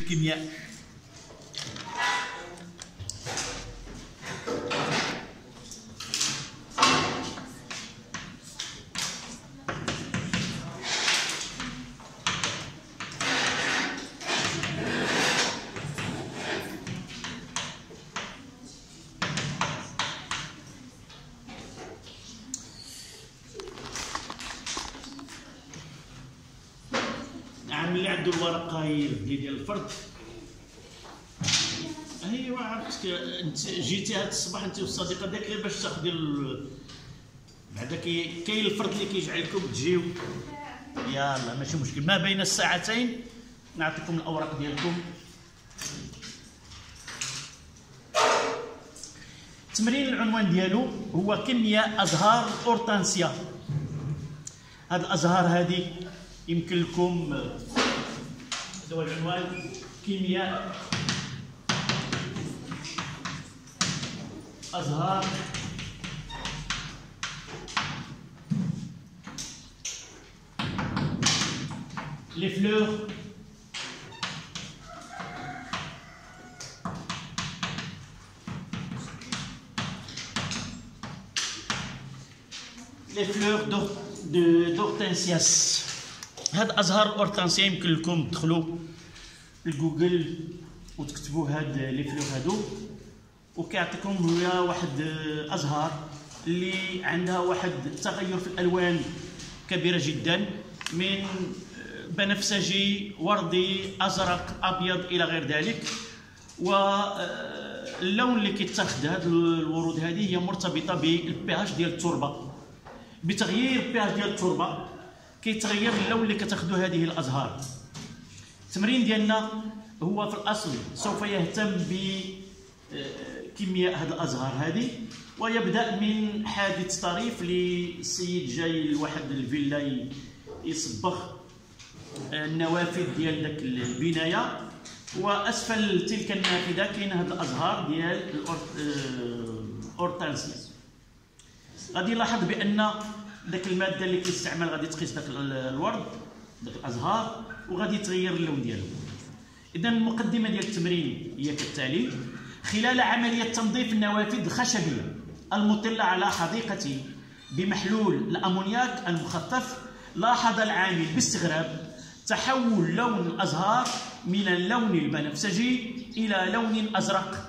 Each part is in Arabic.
الكيمياء. اللي عنده الورقه ديال الفرد، ايوا عرفتك انت جيتي هذا الصباح انت والصديقه ديالك غير باش تاخذي بعدا كاين الفرد اللي كيجعلكم تجيو. يلا ماشي مشكل، ما بين الساعتين نعطيكم الاوراق ديالكم. التمرين العنوان ديالو هو كيمياء ازهار الاورتانسيا. هاد الازهار هذه يمكن لكم، هذا هو العنوان، كيمياء أزهار les fleurs d'hortensias. هاد ازهار الاورتانسيا يمكن لكم تدخلوا لجوجل وتكتبوا هاد لي فلور هادو، وكيعطيكم هي واحد ازهار اللي عندها واحد التغير في الالوان كبيره جدا، من بنفسجي، وردي، ازرق، ابيض الى غير ذلك. واللون اللي كيتاخذ هاد الورود هذه هي مرتبطه بالبي اتش ديال التربه. بتغيير البي اتش ديال التربه كيتغير اللون اللي كتاخذوا هذه الازهار. التمرين ديالنا هو في الاصل سوف يهتم بكيمياء هذه الازهار هذه، ويبدا من حادث طريف للسيد جاي لواحد الفيلا يصبغ النوافذ ديال داك البنايه، واسفل تلك النافذه كاين هذه الازهار ديال الاورتانسيا. غادي يلاحظ بان داك الماده اللي كيستعمل غادي تقيس داك الورد، داك الازهار، وغادي تغير اللون ديالو. اذا المقدمه ديال التمرين هي كالتالي: خلال عمليه تنظيف النوافذ الخشبيه المطله على حديقه بمحلول الامونياك المخفف، لاحظ العامل باستغراب تحول لون الازهار من اللون البنفسجي الى لون ازرق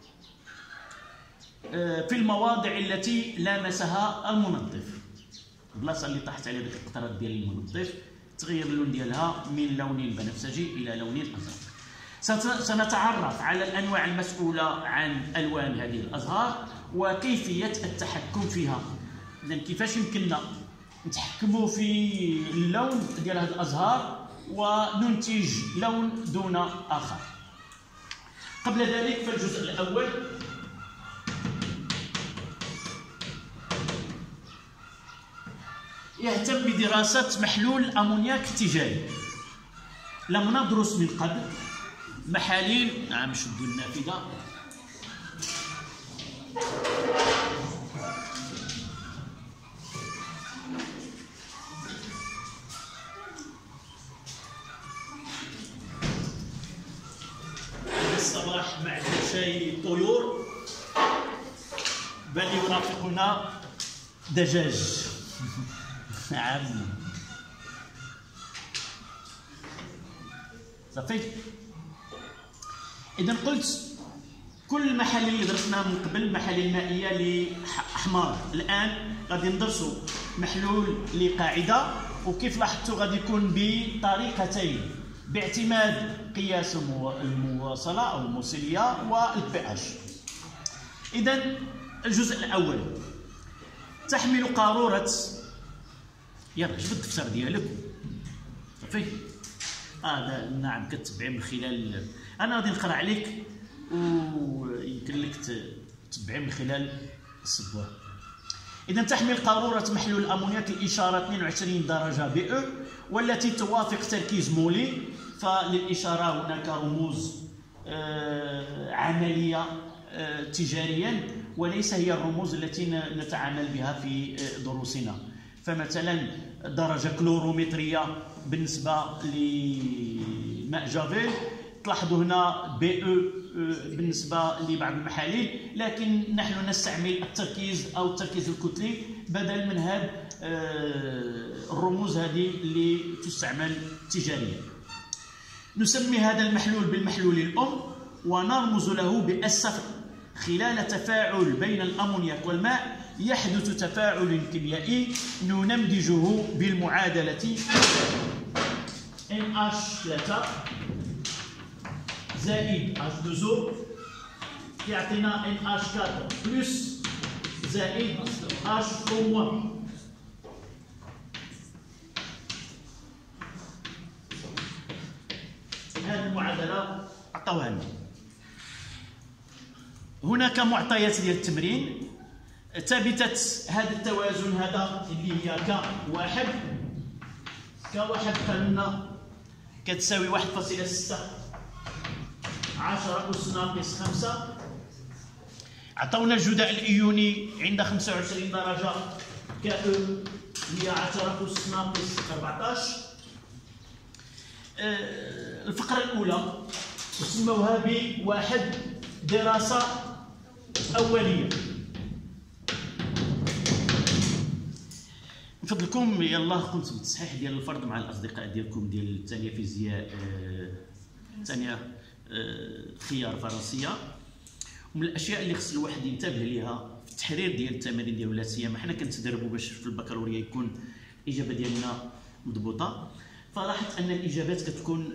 في المواضع التي لامسها المنظف. البلاصه اللي طاحت عليها ديك القطرات ديال المنظف تغير اللون ديالها من لون بنفسجي الى لون ازرق. سنتعرف على الانواع المسؤوله عن الوان هذه الازهار وكيفيه التحكم فيها. اذا كيفاش يمكننا نتحكموا في اللون ديال هذه الازهار وننتج لون دون اخر. قبل ذلك فالجزء الاول يهتم بدراسة محلول الأمونياك التجاري. لم ندرس من قبل محاليل، نعم شدوا النافذة، الصباح مع شاي طيور، بل يرافقنا دجاج. نعم صافي. اذا قلت كل المحاليل اللي درسناها من قبل محاليل مائيه لاحمر، الان غادي ندرسوا محلول لقاعده، وكيف لاحظتوا غادي يكون بطريقتين باعتماد قياس المواصله او الموصليه والبي اتش. اذا الجزء الاول: تحمل قاروره، يلا جبد الدفتر ديالك صافي. نعم كتبعي من خلال، انا غادي نقرا عليك ويمكن لك تتبعي من خلال السبوره. اذا تحمل قاروره محلول الامونياك الاشاره 22 درجه بي او، والتي توافق تركيز مولي. فللاشاره هناك رموز عمليه تجاريا، وليس هي الرموز التي نتعامل بها في دروسنا. فمثلا درجه كلورومتريه بالنسبه لماء جافيل تلاحظوا هنا بي او بالنسبه لبعض المحاليل، لكن نحن نستعمل التركيز الكتلي بدل من هذه الرموز هذه اللي تستعمل تجاريا. نسمي هذا المحلول بالمحلول الأم ونرمز له بالصفر. خلال تفاعل بين الأمونياك والماء يحدث تفاعل كيميائي ننمذجه بالمعادلة NH3 زائد H2O يعطينا NH4 بلس زائد HO-. هذه المعادلة عطاوها لنا. هناك معطيات ديال التمرين. ثابتة هذا التوازن هذا اللي هي K1 قال لنا كتساوي 1.6 10 أس ناقص 5. عطاونا الجداء الإيوني عند 25 درجة KE هي 10 أس ناقص 14. الفقرة الأولى وسموها بواحد دراسة أولية. من فضلكم يلا قمتم بالتصحيح ديال الفرض مع الأصدقاء ديالكم ديال الثانية فيزياء ثانية خيار فرنسية. ومن الأشياء اللي خص الواحد ينتبه ليها في التحرير ديال التمارين ديالو، لا سيما حنا كنتدربوا باش في البكالوريا يكون الإجابة ديالنا مضبوطة. فلاحظت أن الإجابات كتكون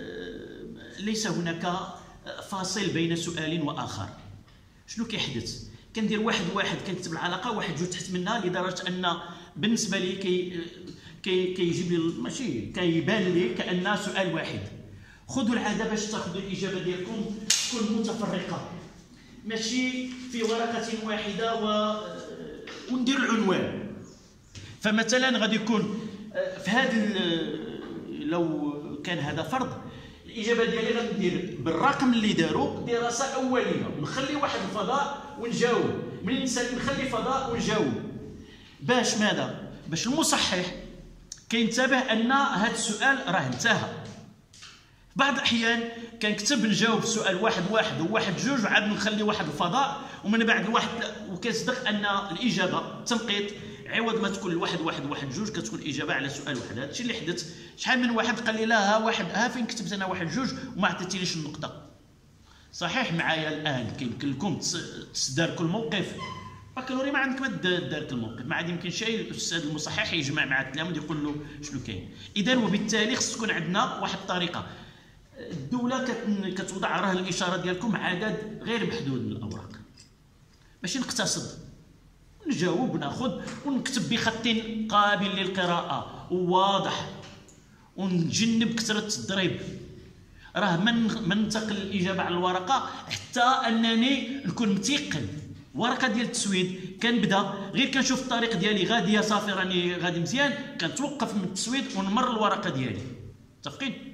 ليس هناك فاصل بين سؤال وآخر. شنو كيحدث؟ كندير واحد كنكتب العلاقة واحد جوج تحت منها، لدرجة أن بالنسبة لي كيجيب لي ماشي كيبان لي كأن سؤال واحد. خذوا العادة باش تاخذوا الإجابة ديالكم تكون متفرقة، ماشي في ورقة واحدة وندير العنوان. فمثلا غادي يكون في هذا لو كان هذا فرض، الإجابة ديالي غندير بالرقم اللي داروا دراسة أولية ونخلي واحد الفضاء ونجاوب، منين نخلي فضاء ونجاوب باش ماذا؟ باش المصحح كينتبه أن هذا السؤال راه انتهى. بعض الأحيان كنكتب نجاوب سؤال واحد وواحد جوج وعاد نخلي واحد الفضاء ومن بعد الواحد وكيصدق أن الإجابة تنقيط عوض ما تكون واحد جوج كتكون الإجابة على سؤال واحد. هذا الشيء اللي حدث. شحال من واحد قال لي لا ها فين كتبت أنا واحد جوج وما عطيتينيش النقطة. صحيح معايا الآن كيمكن لكم تستداركوا الموقف. بكالوريا ما عندك ما دارك الموقف، ما عاد يمكن شيء الأستاذ المصحح يجمع مع التلاميذ يقول له شنو كاين. إذا وبالتالي خص تكون عندنا واحد الطريقة. الدولة كتوضع رهن الإشارة ديالكم عدد غير محدود من الأوراق باش نقتصد نجاوب وناخذ ونكتب بخط قابل للقراءة وواضح ونجنب كثرة التضريب. راه من ننتقل الإجابة على الورقة حتى أنني نكون متيقن. ورقة ديال التسويد كنبدا غير كنشوف الطريق ديالي غادية صافي راني غادي مزيان، كنتوقف من التسويد ونمر الورقة ديالي. متفقين؟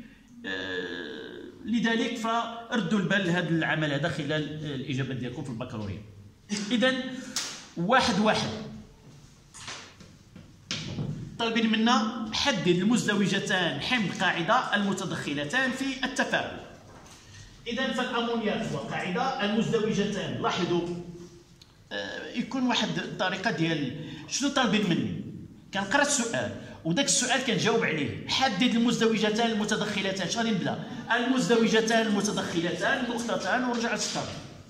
لذلك فردوا البال لهذا العمل هذا خلال الإجابات ديالكم في البكالوريا. إذا واحد طالبين منا حدد المزدوجتان حمض قاعدة المتدخلتان في التفاعل. إذا فالأمونياك والقاعدة المزدوجتان. لاحظوا يكون واحد الطريقة ديال شنو طالبين مني. كنقرا السؤال وداك السؤال كنجاوب عليه. حدد المزدوجتان المتدخلتان. شغادي نبدا؟ المزدوجتان المتدخلتان نقطتان ونرجع للسطر.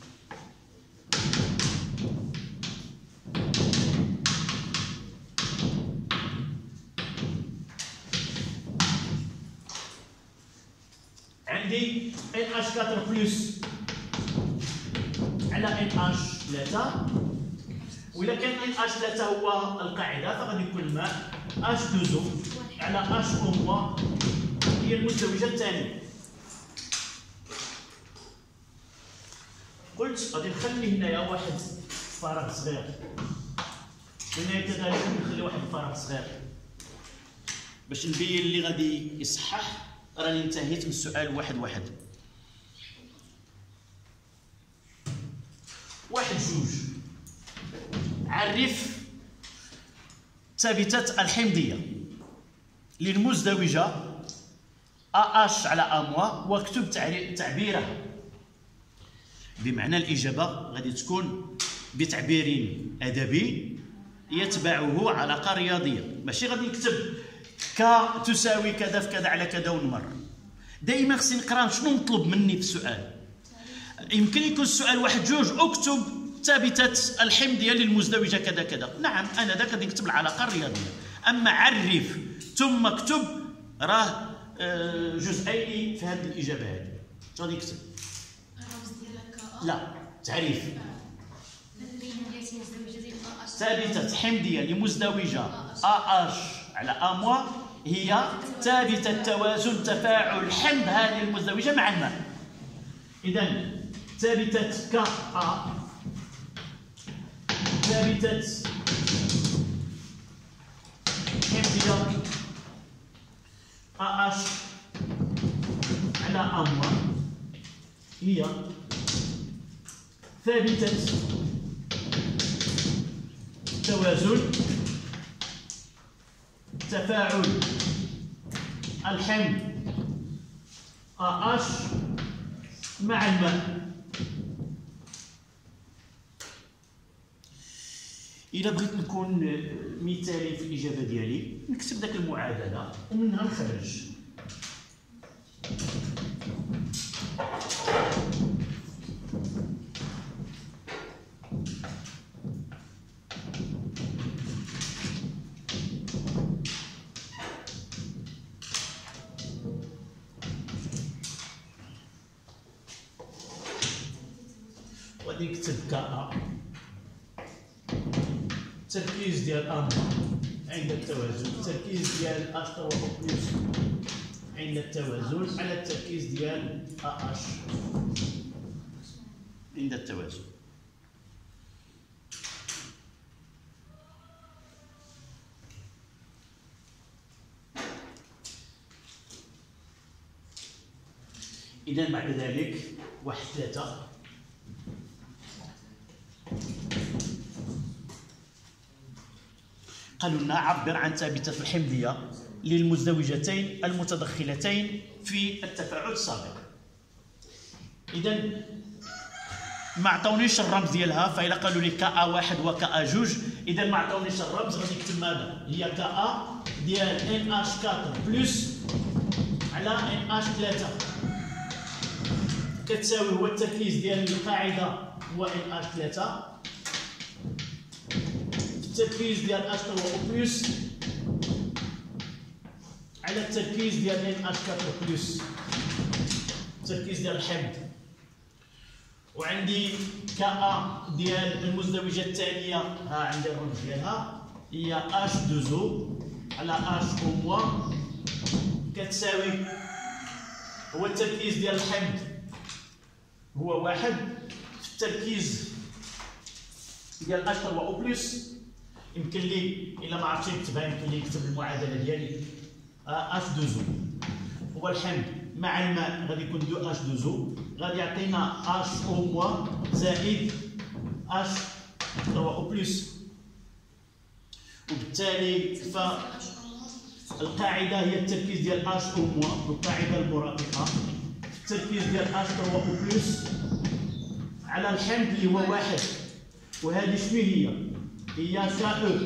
عندي NH4 بلس على NH3. وإلا كان NH3 هو القاعدة فغادي يكون الماء H2O على HO- هي المزدوجة الثانية. قلت غادي نخلي هنايا واحد فراغ صغير، هنايا كذلك نخلي واحد الفراغ صغير باش نبين اللي غادي يصحح راني انتهيت من السؤال واحد. جوج عرف ثابتة الحمضية للمزدوجة AH على A- واكتب تعبيرها. بمعنى الإجابة غادي تكون بتعبير أدبي يتبعه علاقة رياضية، ماشي غادي نكتب ك تساوي كذا في كذا على كذا ونمر. دائما خصني نقرا شنو مطلوب مني في السؤال. يمكن يكون السؤال واحد جوج، اكتب ثابتة الحمض ديال المزدوجة كذا كذا. نعم أنا ذاك غادي نكتب العلاقة الرياضية، أما عرف ثم اكتب راه جزئين في هذه الإجابة هذه. شنو غادي نكتب؟ لا، تعريف. ثابتة حمضية لمزدوجة AH على A- هي ثابتة توازن تفاعل حمض هذه المزدوجة مع الماء. إذا ثابتة كA ثابتة حمضية AH على A- هي ثابتة توازن تفاعل الحمض AH مع الماء. إلا بغيت نكون مثالي في الإجابة ديالي نكتب داك المعادلة ومنها نخرج. غادي نكتب كA التركيز ديال A- عند التوازن، التركيز ديال H3O+ عند التوازن على التركيز ديال AH عند التوازن. إذا بعد ذلك 1-3 قالوا لنا عبر عن ثابتة الحمضية للمزدوجتين المتدخلتين في التفاعل السابق. إذا ما عطاونيش الرمز ديالها، فإلا قالوا لي كA1 وكA2 إذا ما عطاونيش الرمز غادي نكتب ماذا؟ هي كA ديال NH4 بلس على NH3 كتساوي هو التركيز ديال القاعدة هو NH3 التركيز ديال H3O+ على التركيز ديال NH4+، التركيز ديال الحمض. وعندي كA ديال المزدوجة الثانية، ها عندي الرمز ديالها هي H2O على HO- كتساوي هو التركيز ديال الحمض هو 1 في التركيز ديال H3O+. يمكن لي الا ما عرفتش نكتبها يمكن لي نكتب المعادله ديالي H2O هو الحمض مع الماء غادي يكون 2H2O غادي يعطينا HO- زائد H3O+، وبالتالي فالقاعده هي التركيز ديال HO- القاعده المرافقه في التركيز ديال H3O+ على الحمض اللي هو 1، وهذه شنو هي؟ هي KE.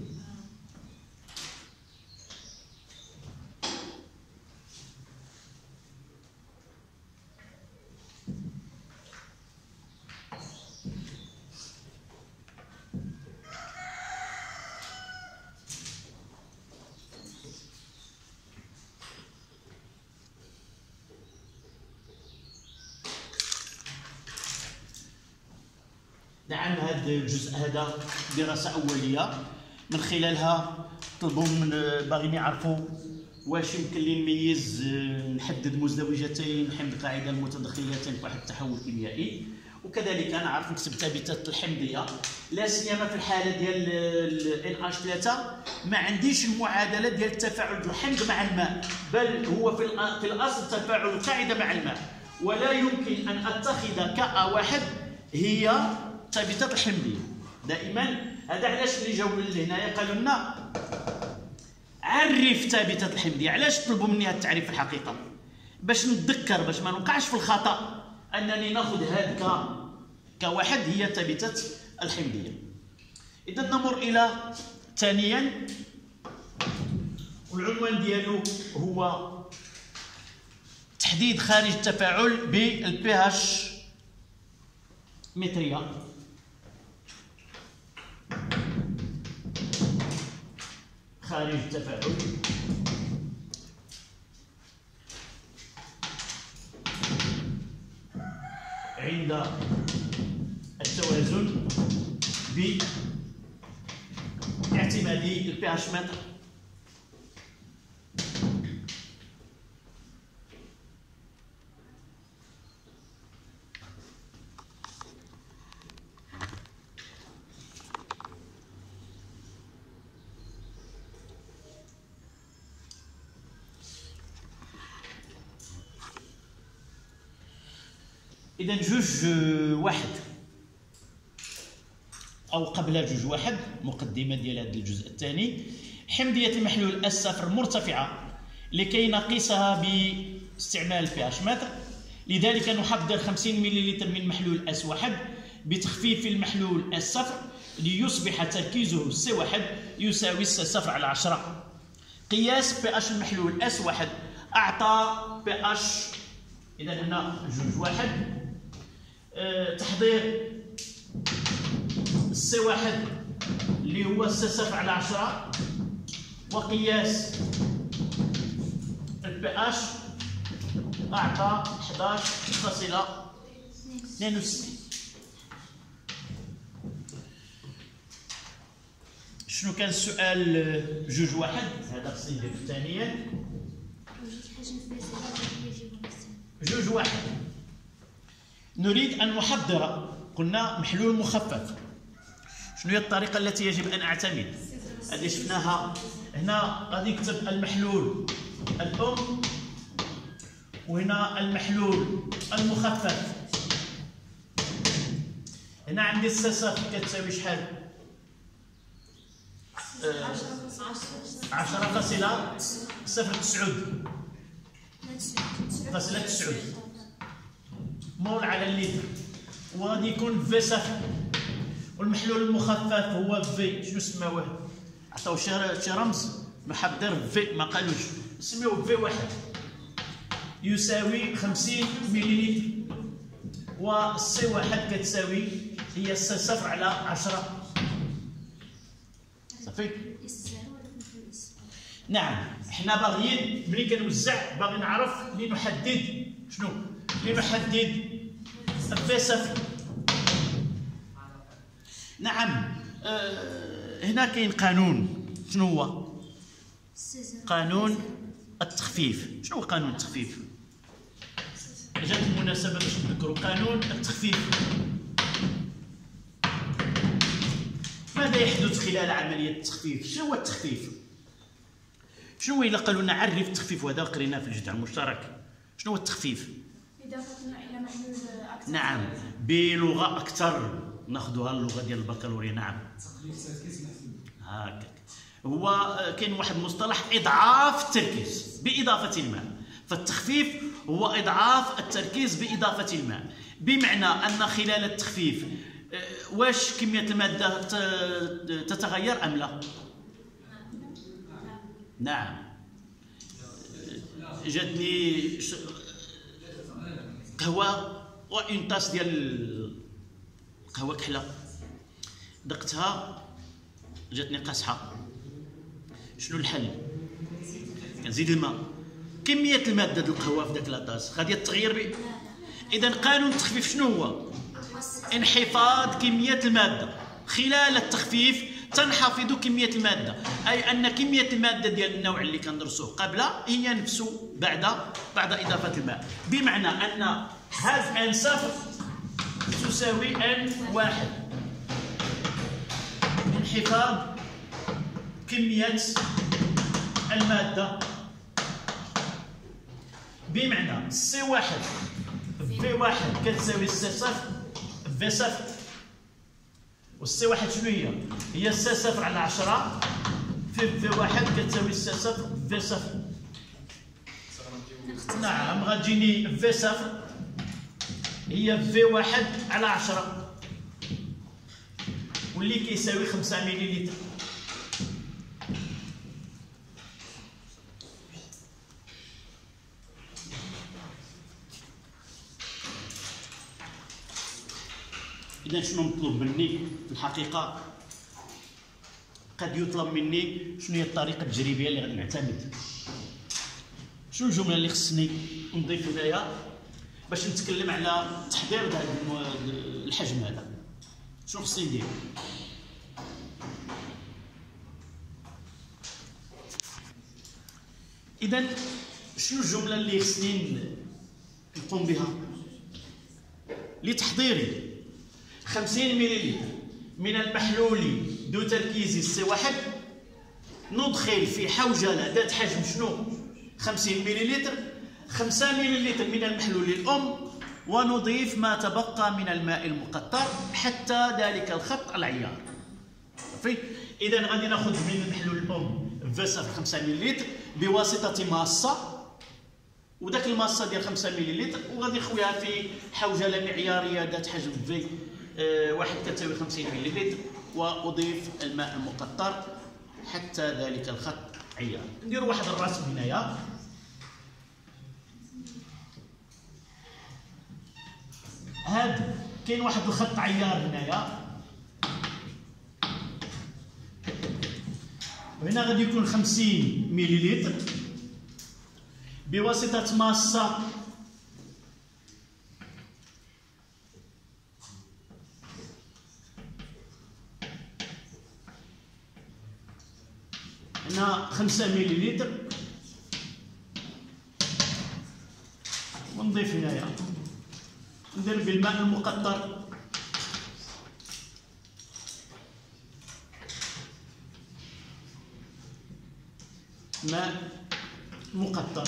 نعم هذا الجزء هذا دراسة أولية من خلالها طلبوا من باغيين يعرفوا واش يمكن لي نميز نحدد مزدوجتين حمض قاعدة المتدخلتين في واحد التحول كيميائي، وكذلك أنا عارف نكتب ثابتة الحمضية لا سيما في الحالة ديال NH3 ما عنديش المعادلة ديال تفاعل الحمض مع الماء، بل هو في الأصل تفاعل القاعدة مع الماء، ولا يمكن أن أتخذ كA1 هي ثابتة الحمضية دائما. هذا علاش اللي جاوا لهنايا قالوا لنا عرف ثابتة الحمضية. علاش طلبوا مني هذا التعريف في الحقيقة؟ باش نتذكر باش ما نوقعش في الخطا انني ناخذ هاد كواحد هي ثابته الحمضيه. اذا نمر الى ثانيا، والعنوان ديالو هو تحديد خارج التفاعل بالبي اتش متريه. خارج التفاعل عند التوازن باعتماد البي اتش متر. إذا جوج واحد أو قبل جوج واحد مقدمة ديال هذا الجزء الثاني. حمضية المحلول S0 مرتفعة لكي نقيسها باستعمال بي اتش متر، لذلك نحضر 50 ملل من محلول S1 بتخفيف المحلول S0 ليصبح تركيزه C1 يساوي C0 على 10. قياس بي اتش المحلول S1 أعطى بي اتش، إذا هنا جوج واحد. تحضير C1 اللي هو C0 على 10 وقياس البي اتش أعطى 11.62. شنو كان السؤال جوج واحد؟ هذا خصني ندير ثانيا. جوج واحد نريد أن نحضر، قلنا محلول مخفف. شنو هي الطريقة التي يجب أن أعتمد؟ هذه شفناها هنا. غادي نكتب المحلول الأم، وهنا المحلول المخفف. هنا عندي الساسات كتساوي شحال؟ 10.09 مول على اللتر، وغادي يكون في صفر. والمحلول المخفف هو في، شنو سماوه؟ عطاو شي رمز محضر في، ما قالوش، سميوه في واحد يساوي 50 ملل، والسي واحد كتساوي هي السي صفر على 10. صافي. نعم، حنا باغيين ملي كنوزع باغي نعرف لنحدد شنو؟ لنحدد في صفر. نعم. هنا كاين قانون. شنو هو؟ قانون التخفيف. شنو هو قانون التخفيف؟ جات المناسبة باش نذكروا قانون التخفيف. ماذا يحدث خلال عملية التخفيف؟ شنو هو التخفيف؟ شنو هو إلا قالوا لنا عرف التخفيف؟ وهذا قريناه في الجدع المشترك. شنو هو التخفيف؟ إضافتنا إلى محلول أكثر. نعم، بلغة أكثر، ناخذوها اللغة ديال البكالوريا. نعم. هكاك. هو كاين واحد المصطلح إضعاف التركيز بإضافة الماء، فالتخفيف هو إضعاف التركيز بإضافة الماء، بمعنى أن خلال التخفيف واش كمية المادة تتغير أم لا؟ نعم. جاتني قهوة وإن طاس ديال القهوة كحلة، دقتها جاتني قاصحة. شنو الحل؟ كنزيد الماء. كمية المادة ديال القهوة في داك لاطاس غادي تغير به. إذا قانون التخفيف شنو هو؟ انحفاض كمية المادة. خلال التخفيف تنحفظ كمية المادة، أي أن كمية المادة ديال النوع اللي كندرسوه قبل هي نفسه بعد إضافة الماء، بمعنى أن هذا ان صفر تساوي ان واحد. انحفاظ كمية المادة، بمعنى سي واحد في واحد كتساوي سي صفر في صفر، والسي واحد شنو هي؟ هي السي صفر على 10 في واحد كتساوي السي صفر في صفر. نعم غتجيني في صفر هي في 1/10 واللي كيساوي 5 مليلتر. إذا شنو مطلوب مني في الحقيقة؟ قد يطلب مني شنو هي الطريقة التجريبية اللي غادي نعتمد، شنو الجملة اللي خصني نضيف هنايا باش نتكلم على تحضير هذا الحجم هذا، شنو خصني ندير؟ إذا شنو الجملة اللي خصني نقوم بها لتحضيري 50 مليلتر من المحلول ذو تركيز C1، ندخل في حوجلة ذات حجم شنو 50 مليلتر 5 مليلتر من المحلول الأم، ونضيف ما تبقى من الماء المقطر حتى ذلك الخط العيار. إذا غادي ناخذ من المحلول الأم في صفر 5 مليلتر بواسطة ماصة، وداك الماصة ديال 5 مليلتر وغادي نخويها في حوجلة معيارية ذات حجم في 1 كتساوي 50 مليلتر، وأضيف الماء المقطر حتى ذلك الخط عيار. نديروا واحد الرسم هنايا. هاد كاين واحد الخط عيار هنايا، وهنا غادي يكون 50 مليلتر بواسطة ماصة هنا 5 مليلتر، ونضيف هنايا ندير بالماء المقطر ماء مقطر.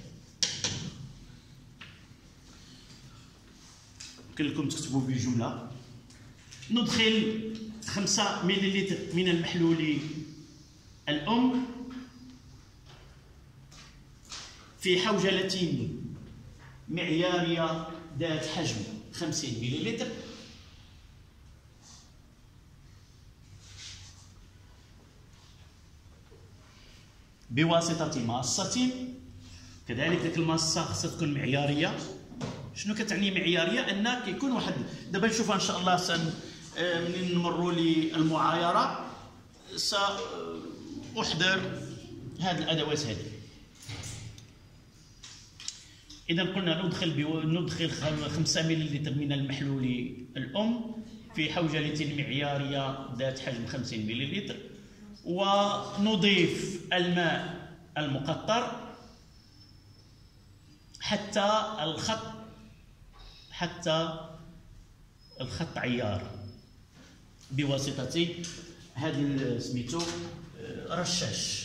يمكن لكم تكتبوا بجملة. ندخل 5 مليلتر من المحلول الأم في حوجلة معيارية ذات حجم 50 مليلتر، بواسطة ماصة. كذلك ديك الماصة خصها تكون معيارية. شنو كتعني معيارية؟ أن كيكون واحد، دابا نشوفها إن شاء الله منين نمروا للمعايرة سأحضر هذه الأدوات هذه. إذا قلنا ندخل 5 مليلتر من المحلول الأم في حوجلة معيارية ذات حجم 50 مليلتر، ونضيف الماء المقطر حتى الخط عيار بواسطة هذا سميتو رشاش.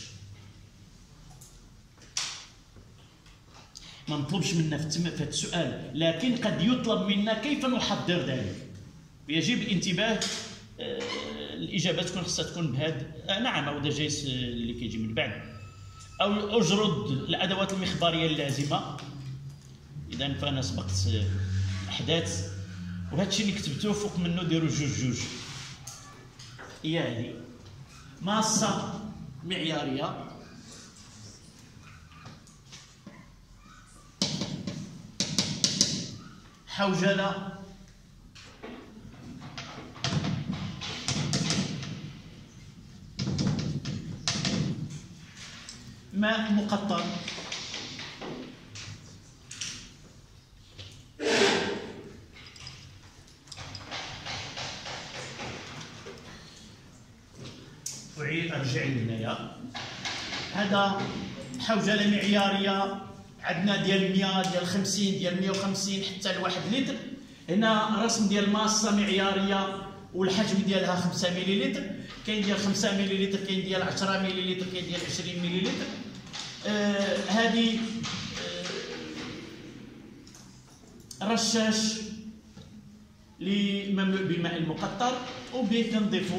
ما نطلبش منا في هذا السؤال، لكن قد يطلب منا كيف نحضر ذلك. يجب الانتباه، الاجابه تكون خصها تكون بهذا. نعم، او جايز اللي كيجي من بعد، او اجرد الادوات المخباريه اللازمه. اذا فانا سبقت الاحداث، وهذا الشيء اللي كتبتوه فوق منه ديروا جوج. هي هذه ماصه معياريه حوجلة ماء مقطر ارجع لهنايا. هذا حوجلة معيارية عندنا ديال 100 ديال 50 ديال 150 حتى ل 1 لتر. هنا الرسم ديال ماصة معيارية والحجم ديالها 5 مليلتر. كاين ديال 5 مليلتر، كاين ديال 10 مليلتر، كاين ديال 20 مليلتر. هذه رشاش اللي مملوء بالماء المقطر، وبيه كنضيفو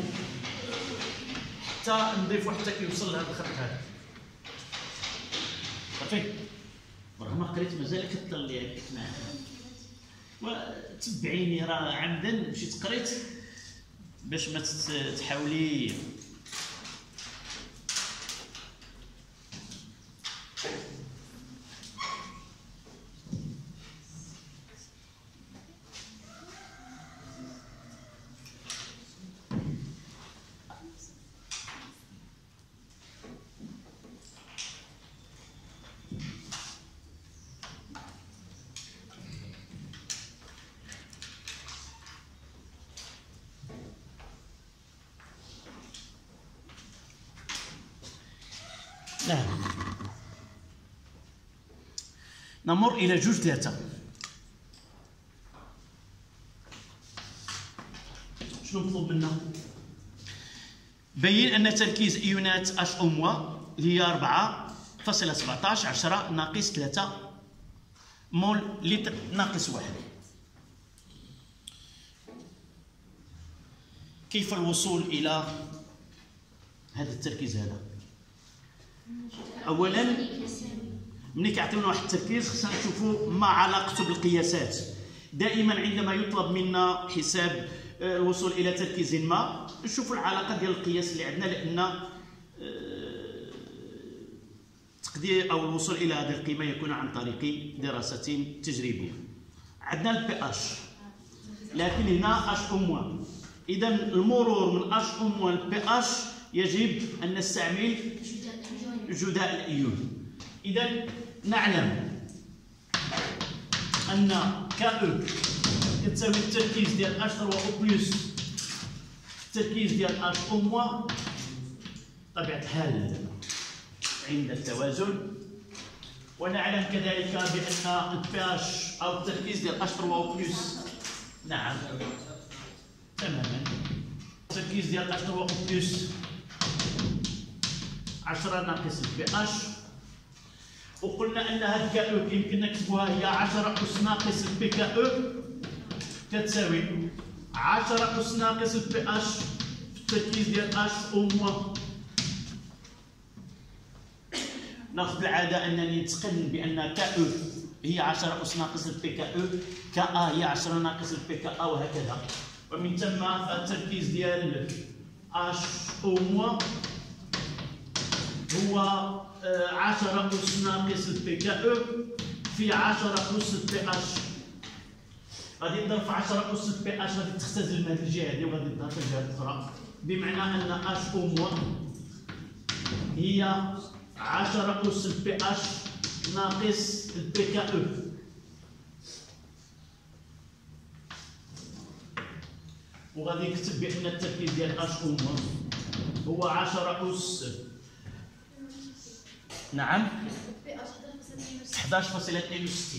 حتى كيوصل لهذا الخط هذا. صافي. راه ما قريت مازال كطلع عليك معايا وتبعيني راه عمدا مشيت قريت باش ما تحاولي نعم. نمر إلى 2-3. شنو مطلوب منا؟ بين أن تركيز إيونات H- هي 4.17 10 ناقص 3 مول لتر ناقص 1. كيف الوصول إلى هذا التركيز هذا؟ اولا ملي كيعطيونا واحد التركيز خصنا نشوفوا ما علاقته بالقياسات. دائما عندما يطلب منا حساب الوصول الى تركيز ما نشوفوا العلاقه ديال القياس اللي عندنا، لان تقدير او الوصول الى هذه القيمه يكون عن طريق دراسه تجريبيه. عندنا البي اش، لكن هنا اش او، اذا المرور من اش او للبي اش يجب ان نستعمل جداء الايون. اذا نعلم ان كأو كتساوي التركيز ديال اش 3 او بلس التركيز ديال اش او موان. طبيعه الحال عند التوازن، ونعلم كذلك بان البي اش او التركيز ديال اش 3 او بلس نعم تماما التركيز ديال اش 3 او بلس 10 ناقص البي اش، وقلنا ان هاد كأو يمكن نكتبوها هي 10 أس ناقص البي كأو كتساوي 10 أس ناقص البي اش في التركيز ديال اش او موان. ناخذ العاده انني نتقن بان كأو هي 10 أس ناقص البي كأو، كأ هي 10 ناقص البي كأ وهكذا، ومن ثم التركيز ديال اش او موان هو 10 أس ناقص البي كأو في 10 أس البي اش. غادي نضرب في 10 أس البي اش، غادي تختزل من هذه الجهه هذه وغادي نضرب في الجهه الاخرى، بمعنى ان اش او موان هي 10 أس البي اش ناقص البي كأو. وغادي نكتب بان التركيز ديال اش او موان هو 10 أس نعم 11.62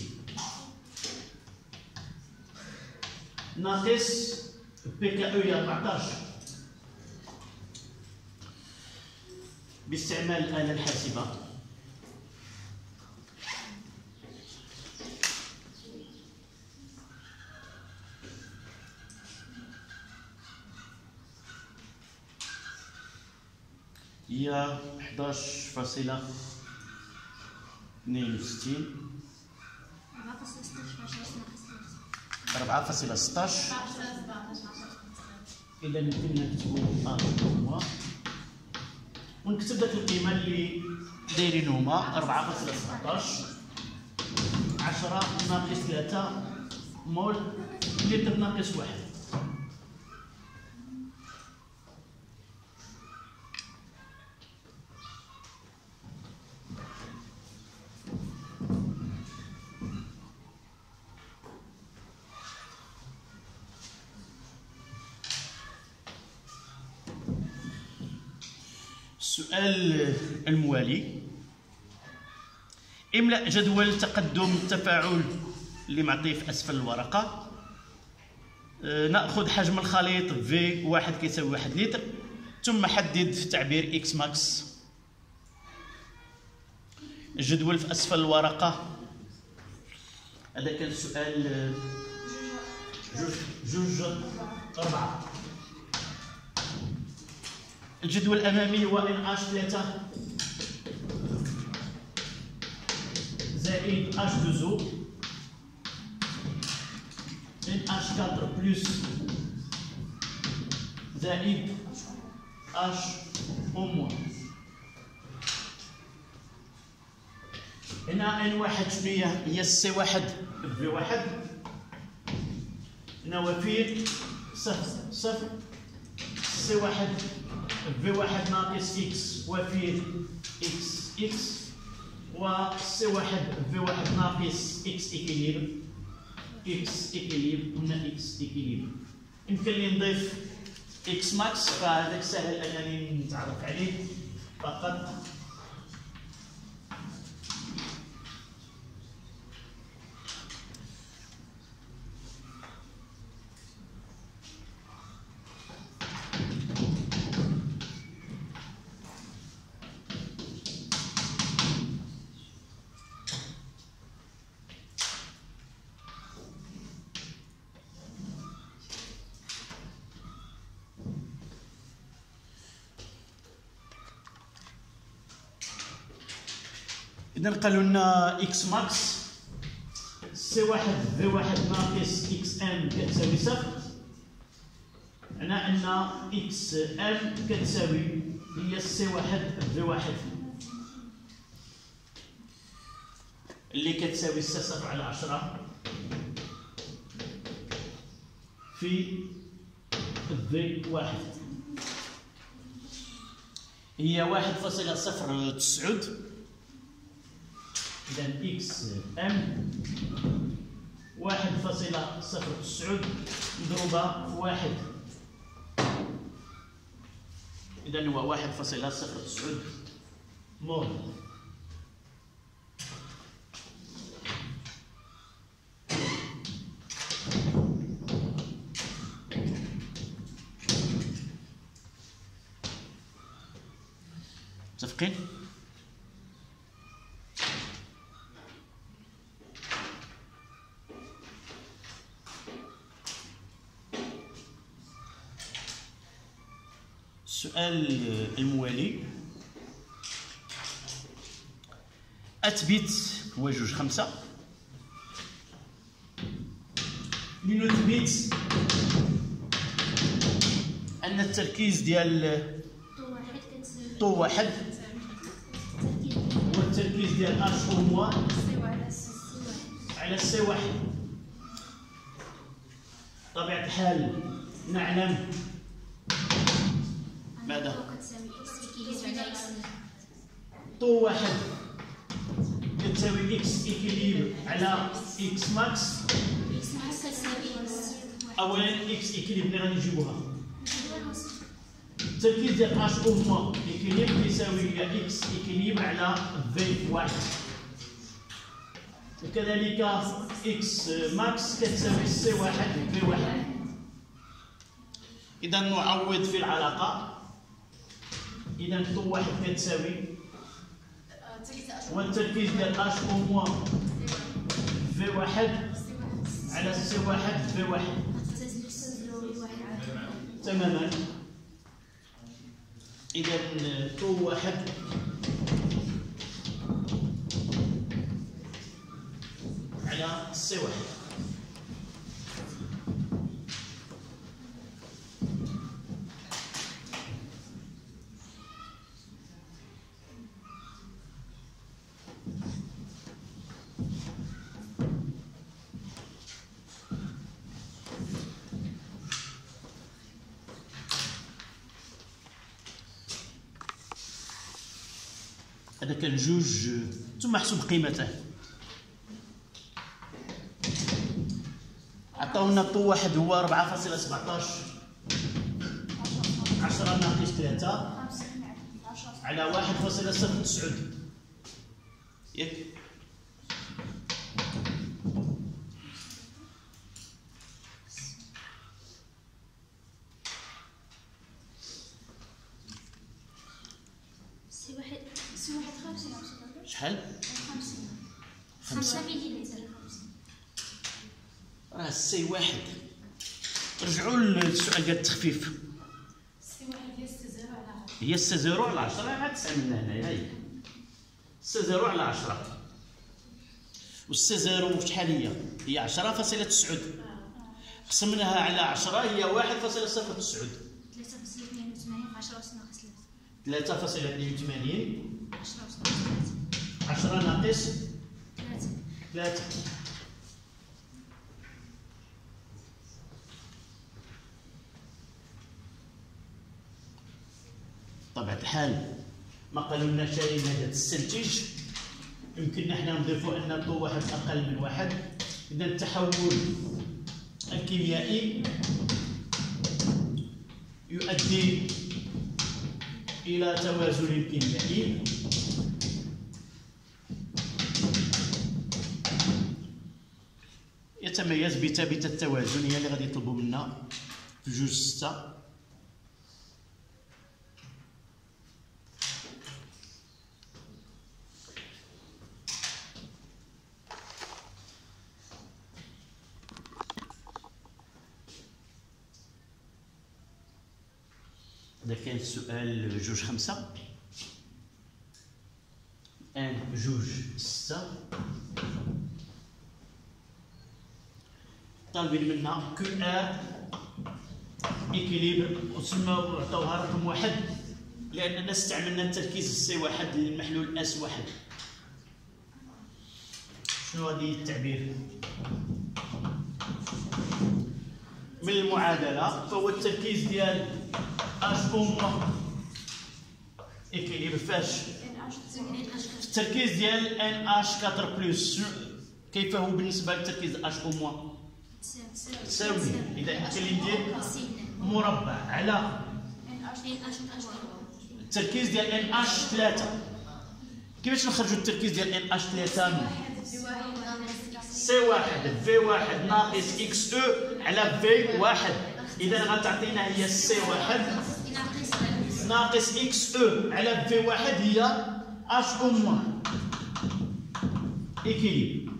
ناقص بي كأو هي 14 باستعمال الآلة الحاسبة. هي 11.62 4.16. إذا يمكن نكتبو هما ونكتب داك القيمة اللي دايرين هما 4.16 10 ناقص 3 مول لتر ناقص 1. السؤال الموالي: املأ جدول تقدم التفاعل اللي معطيه في أسفل الورقة. نأخذ حجم الخليط V1 كيساوي 1 لتر، ثم حدد تعبير إكس ماكس. الجدول في أسفل الورقة. هذا كان السؤال 2-4. الجدول الأمامي هو NH3 - زائد H2O NH4 بلس زائد HO موان. هنا ان واحد شنو هي سي واحد في واحد، هنا وفير صفر صفر سي واحد في واحد ناقص اكس وفير اكس اكس، و سي واحد في واحد ناقص اكس اكيليبر اكس اكيليبر هنا اكس اكيليبر. يمكن لي نضيف اكس ماكس، فهذاك سهل انني نتعرف عليه فقط. إذا قالوا لنا إكس ماكس سي واحد في واحد ناقص إكس إم كتساوي صفر، معناه أن إكس إم كتساوي هي سي واحد في واحد اللي كتساوي سي صفر على 10 في في واحد، هي 1.09. إذا إكس إم 1.09 مضروبة في واحد، إذا هو 1.09 مول. متفقين؟ السؤال الموالي: أثبت هو جوج خمسة لنثبت أن التركيز ديال طو واحد والتركيز ديال اش هو على سي واحد. بطبيعة الحال نعلم ماذا؟ طو واحد كتساوي اكس اكيليبر على اكس ماكس. اولا اكس اكيليبر اللي غادي نجيبوها، التركيز ديال اش او موان اكيليبر يساوي اكس اكيليبر على في واحد، وكذلك اكس ماكس كتساوي سي واحد في واحد. اذا نعوض في العلاقه، اذا طو واحد كتساوي والتركيز ديال اش او موان في واحد على سي واحد في واحد تماما. إذا طو واحد على سي واحد. هذا كان جوج ثم محسوب قيمته. عطاونا طو واحد هو 4.17 10 ناقص 3 على 1.09 ياك. شحال؟ 5 راه سي واحد. رجعوا للسؤال ديال التخفيف. سي واحد هي سي 0 على 10 غتسال من هنايا، هي سي 0 على 10 والسي زيرو شحال هي 10.9 قسمناها على 10 هي 1.09 3.82 في 10 أس ناقص 3 10 ناقص 3 طبعا الحال ما قالوا لنا شيء ماذا تستنتج. يمكننا حنا نضيفوا ان الضوء واحد اقل من واحد. اذا التحول الكيميائي يؤدي الى توازن كيميائي يتميز بثابته التوازن، هي اللي غادي يطلبوا منا في 2.6. هذا كان السؤال 2.5. الآن 2.6 طالبين منا كو ار ايكيليبر وسماو عطاوها رقم 1 لأننا استعملنا التركيز السي 1 للمحلول اس 1. شنو هذه التعبير؟ من المعادلة فهو التركيز ديال اش او موا ايكيليبر فاش التركيز ديال ان اش 4 بلس. كيف هو بالنسبة للتركيز اش او موا؟ تساوي. إذا يمكن لي ندير مربع على التركيز ديال ان اش 3. كيفاش نخرجوا التركيز ديال ان اش 3 من سي 1 في 1 ناقص اكس او على في 1. اذا غتعطينا هي سي 1 ناقص اكس او على في 1 هي اش او موا ايكيليبر.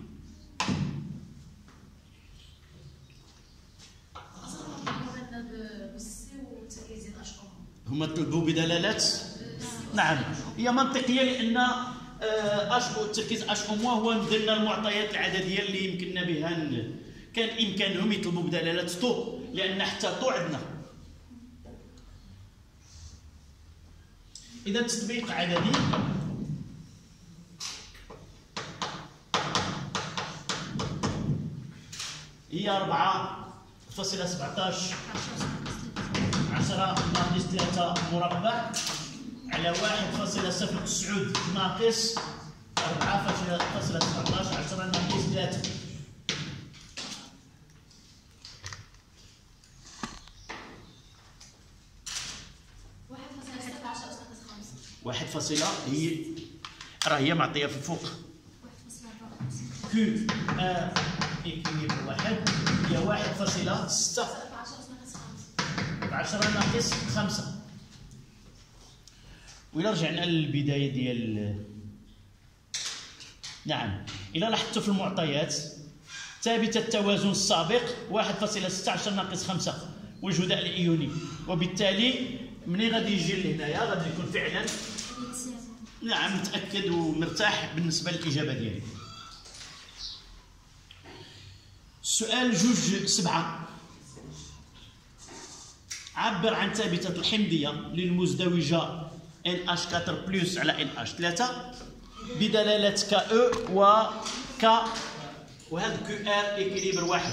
هما طلبوا بدلالات. نعم هي منطقيه لان التركيز اش او موا هو من ضمن المعطيات العدديه اللي يمكننا بها كان امكانهم يطلبوا بدلالات طو، لان حتى طو عندنا. اذا تطبيق عددي هي 4.17 10 ناقص 3 مربع على 1.09 ناقص 4.17 10 ناقص 3. واحد فاصلة هي راهي معطيه في الفوق. كيو ار ايكيليبر 1 هي 1.6 10 ناقص 5. وإلا رجعنا للبداية ديال نعم إلا لاحظتوا في المعطيات ثابتة التوازن السابق 1.16 ناقص 5 والجداء الإيوني، وبالتالي منين غادي يجي لهنايا غادي يكون فعلا نعم متأكد ومرتاح بالنسبة للإجابة ديالي. السؤال 2.7 عبر عن ثابتة الحمضية للمزدوجة NH4 بلس على NH3 بدلالة KE و K وهذا QR إيكيليبر 1.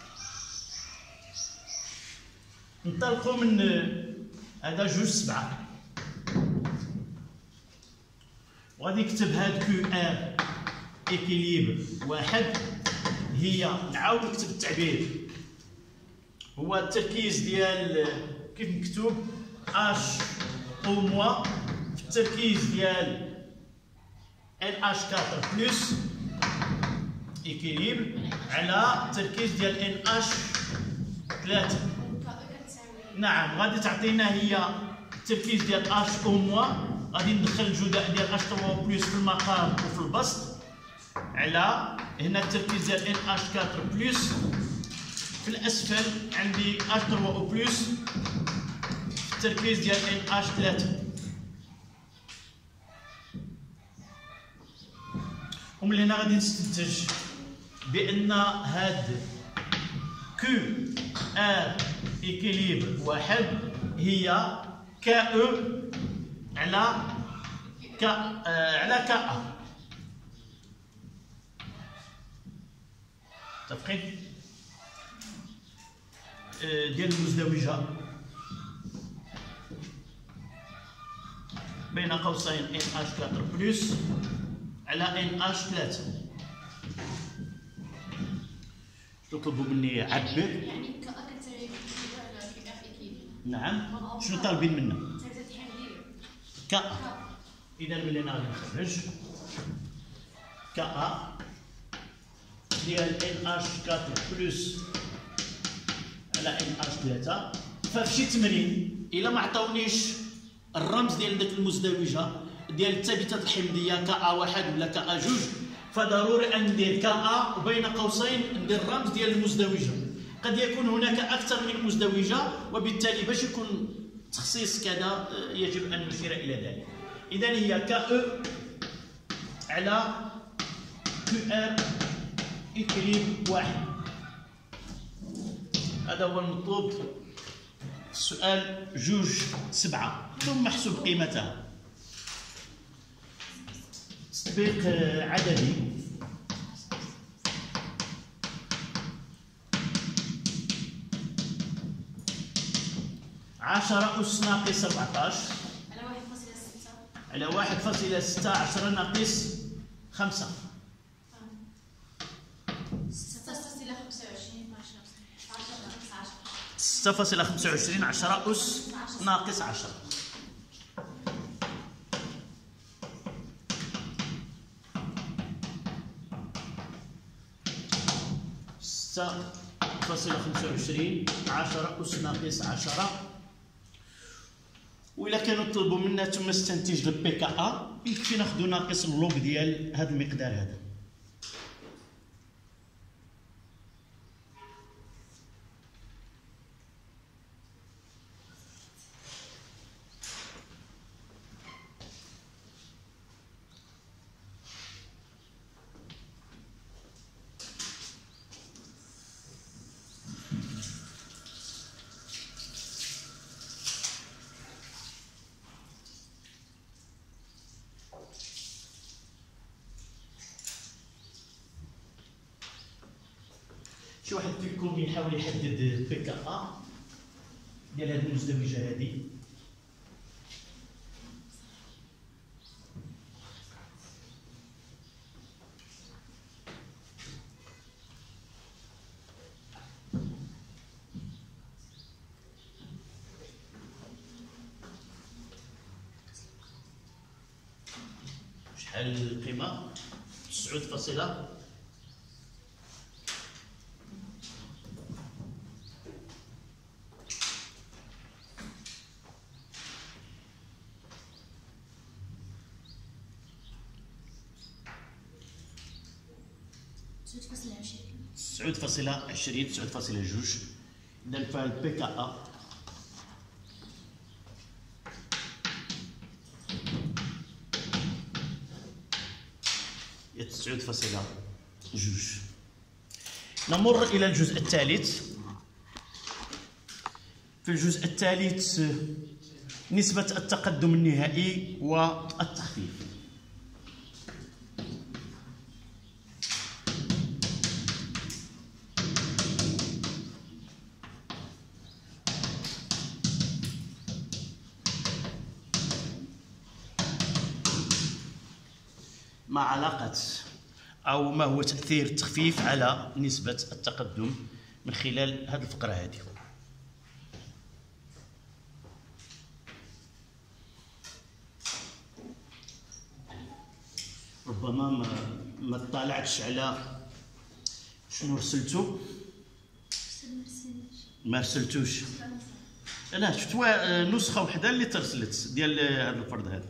ننطلقوا من هذا 2.7 وغادي نكتب هاد QR إيكيليبر 1 هي نعاود نكتب التعبير هو التركيز ديال كيف مكتوب اش او موا في التركيز ديال NH4 بلس ايكيليبر على التركيز ديال NH3. نعم غادي تعطينا هي التركيز ديال اش او موا، غادي ندخل الجداء ديال H3 بلس في المقام وفي البسط على هنا التركيز ديال NH4 بلس في الاسفل عندي H3 او بلس في التركيز ديال NH3. ومن هنا غادي نستنتج بان هاد كو ار ايكيليبر واحد هي كا او على كا ا. متفقين؟ ديال المزدوجه بين قوسين ان اش 4 بلس على ان اش 3. تطلبوا مني عبر. يعني كا كتساوي على كي اف اكيد. نعم. شنو طالبين منا؟ كا. اذا ملي انا غادي نخرج كا ديال ان اش 4 بلس على ان اش 3. ففي شي تمرين الا ما عطاونيش الرمز ديال ديك المزدوجه ديال الثابتات الحمضيه كا واحد ولا كا جوج، فضروري ان ندير كا وبين قوسين ندير الرمز ديال المزدوجه. قد يكون هناك اكثر من مزدوجه، وبالتالي باش يكون تخصيص كذا يجب ان نشير الى ذلك. اذا هي كا او على كيو ار ايكليب واحد. هذا هو المطلوب في السؤال 2.7. ثم محسوب قيمتها. تطبيق عددي. عشرة أس ناقص 14 على 1.6 10 ناقص 5. 6.25 10 أس ناقص 10. 6.25 10 أس ناقص 10. وإلا كانوا طلبوا منا ثم استنتج البي كا ا، يكفي ناخذ ناقص اللوغ ديال هذا المقدار هذا. شي واحد فيكم يحاول يحدد بي كا ا ديال هذه المزدوجه هذه. شحال القيمه؟ 9. 9.20 9.2. إذا فالبي كا ا هي 9.2. نمر إلى الجزء الثالث. في الجزء الثالث نسبة التقدم النهائي والتخفيف. ما علاقة أو ما هو تأثير التخفيف على نسبة التقدم من خلال هذه الفقرة هذه. ربما ما اطلعتش على شنو رسلتو. ما رسلتوش. لا شفت نسخة وحدة اللي ترسلت ديال هذا الفرد هذا.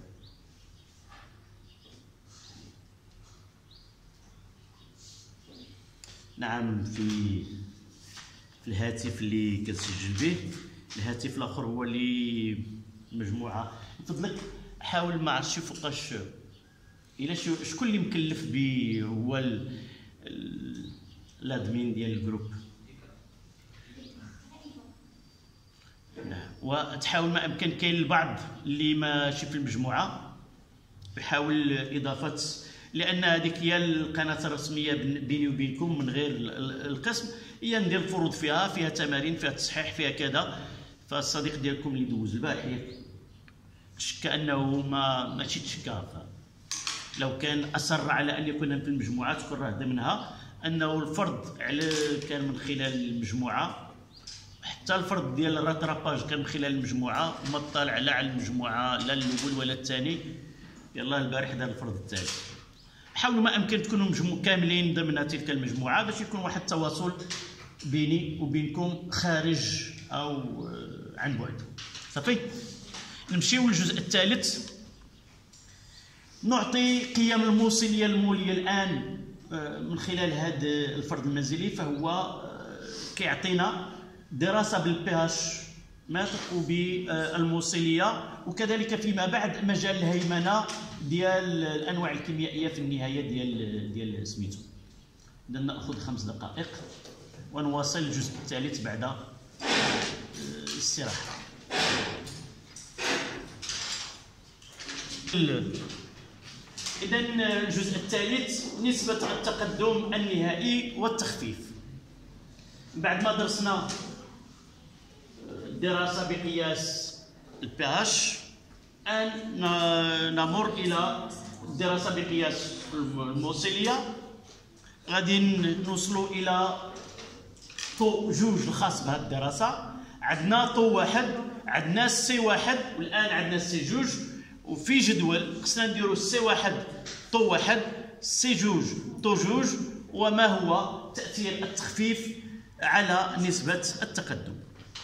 نعم في الهاتف اللي كتسجل به. الهاتف الاخر هو اللي مجموعه. من فضلك حاول ما عرفتش فوقاش الا شكون اللي مكلف به هو الادمين ديال الجروب. وتحاول ما امكن. كاين البعض اللي ماشي في المجموعه يحاول اضافه، لان هذيك هي القناه الرسميه بيني وبينكم من غير القسم، هي ندير الفروض فيها تمارين، فيها تصحيح، فيها كذا. فالصديق ديالكم اللي دوز البارح تشكى انه ماشي تشكى، لو كان اصر على ان يكون في المجموعه تكون راه ضمنها انه الفرض كان من خلال المجموعه، حتى الفرض ديال الراتراباج كان من خلال المجموعه، وما اطلع لا على المجموعه لا الاول ولا الثاني. يلاه البارح دار الفرض الثالث. حاولوا ما امكن تكونوا كاملين ضمن تلك المجموعه باش يكون واحد التواصل بيني وبينكم خارج او عن بعد. صافي. نمشيو للجزء الثالث. نعطي قيم الموصليه الموليه الان من خلال هذا الفرض المنزلي، فهو كيعطينا دراسه بالبي هاش متر وبالموصليه، وكذلك فيما بعد مجال الهيمنه ديال الانواع الكيميائيه في النهايه ديال سميتو. اذا ناخذ 5 دقائق ونواصل الجزء الثالث بعد الاستراحه. إذا الجزء الثالث نسبة التقدم النهائي والتخفيف. بعد ما درسنا دراسة بقياس البي اتش، الآن نمر إلى الدراسة بقياس الموصلية. غادي نوصلوا إلى طو جوج الخاص بهذه الدراسة. عندنا طو واحد، عندنا سي واحد، والآن عندنا سي جوج. وفي جدول خصنا نديرو سي واحد طو واحد، سي جوج طو جوج، وما هو تأثير التخفيف على نسبة التقدم.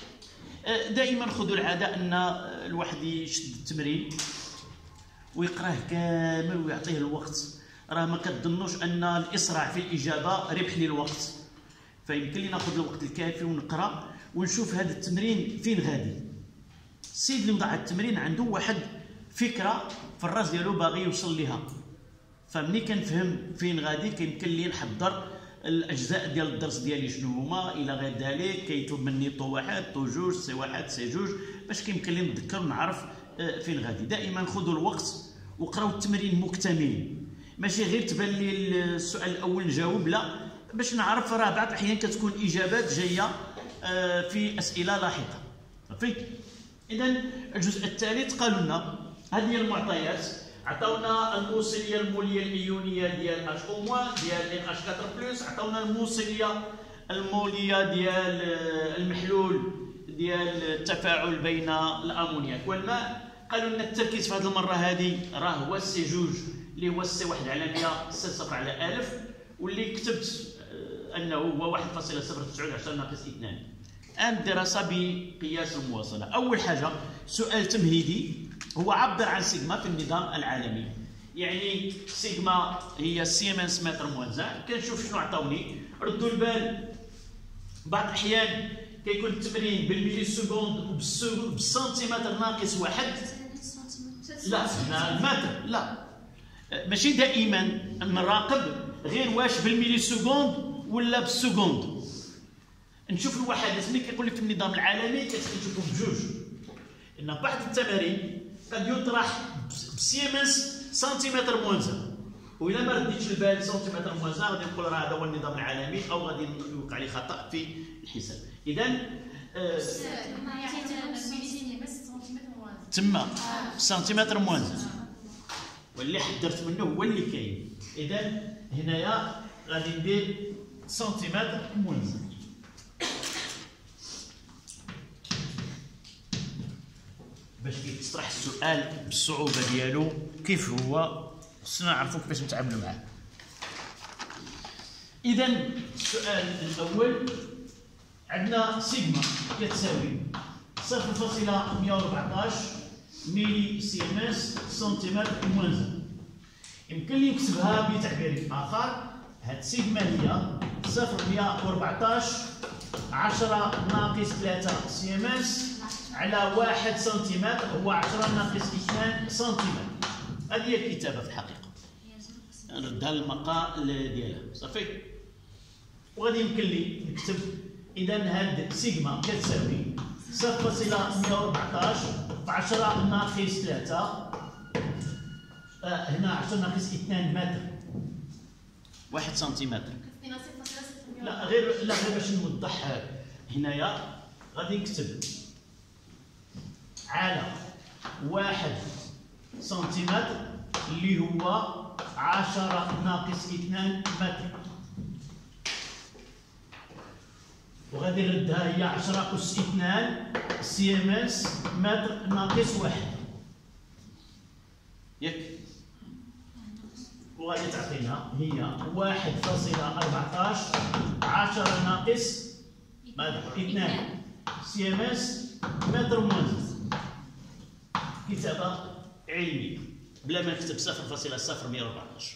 دائما خذوا العادة أن الواحد يشد التمرين ويقراه كامل ويعطيه الوقت. راه ما كتظنوش أن الإسراع في الإجابة ربح للوقت، فيمكن لي ناخذ الوقت الكافي ونقرا ونشوف هذا التمرين فين غادي. السيد اللي وضع التمرين عنده واحد فكره في الراس ديالو باغي يوصل ليها، فمني كنفهم فين غادي كيمكن لي نحضر الاجزاء ديال الدرس ديالي شنو هما الى غير ذلك. كيطلب مني طو واحد طو جوج سي واحد سي جوج باش كيمكن لي نتذكر ونعرف فين غادي. دائما خذوا الوقت وقراو التمرين مكتمل، ماشي غير تبان لي السؤال الاول نجاوب، لا، باش نعرف راه بعض الاحيان كتكون اجابات جايه في اسئله لاحقه. صافي. اذا الجزء الثالث قالوا لنا هذه هي المعطيات. عطاونا الموصليه الموليه الايونيه ديال اش او موان ديال ان اش 4 بلس، عطاونا الموصليه الموليه ديال المحلول ديال التفاعل بين الامونياك والماء. قالوا لنا التركيز في هذه المره هذه راه هو السي جوج اللي هو السي 1 على 100 سي 0 على 1000، واللي كتبت انه هو 1.009 ناقص 2. الان الدراسه بقياس المواصله. اول حاجه سؤال تمهيدي هو عبر عن سيجما في النظام العالمي. يعني سيجما هي سيمنس متر موزع. كنشوف شنو عطاوني. ردوا البال بعض الاحيان كيكون التمرين بالملي سكوند وبالسنتيمتر ناقص واحد. لا المتر لا، ماشي دائما نراقب غير واش بالملي سكوند ولا بالسكوند. نشوف الوحدات ملي كيقول لي في النظام العالمي كتشوفوا بجوج، ان بعض التمارين قد يطرح بسيمنس سنتيمتر موازا، واذا ما رديتش البال سنتيمتر موازا غادي نقول راه هذا هو النظام العالمي او غادي يوقع لي خطا في الحساب. اذا تما سنتيمتر موازا واللي حذرت منه هو اللي كاين. اذا هنايا غادي ندير سنتيمتر موازا. باش كيطرح السؤال بالصعوبه ديالو كيف هو خصنا نعرفوا كيفاش نتعاملوا معاه. اذا السؤال الاول عندنا سيجما كتساوي 0.114 ملي سيمنس سنتيمتر موازا. يمكن لي نكتبها بتعبير اخر. هاد سيجما هي 0.114 10 ناقص 3 سيمنس على 1 سنتيمتر هو 10 ناقص 2 سنتيمتر. هذه هي الكتابه في الحقيقه. نردها للمقال ديالها. صافي. وغادي يمكن لي نكتب اذا هاد سيغما كتساوي 0.114 في 10 ناقص 3 هنا 10 ناقص 2 متر 1 سنتيمتر. لا غير باش نوضح هنايا غادي نكتب على 1 سنتيمتر اللي هو 10 ناقص 2 متر، وغادي نردها هي 10 أس 2 سيمنس متر ناقص 1 ياك، وغادي تعطينا هي 1.14 10 ناقص 2 سيمنس متر موازي. كتابة علمية بلا ما نكتب 0.0114.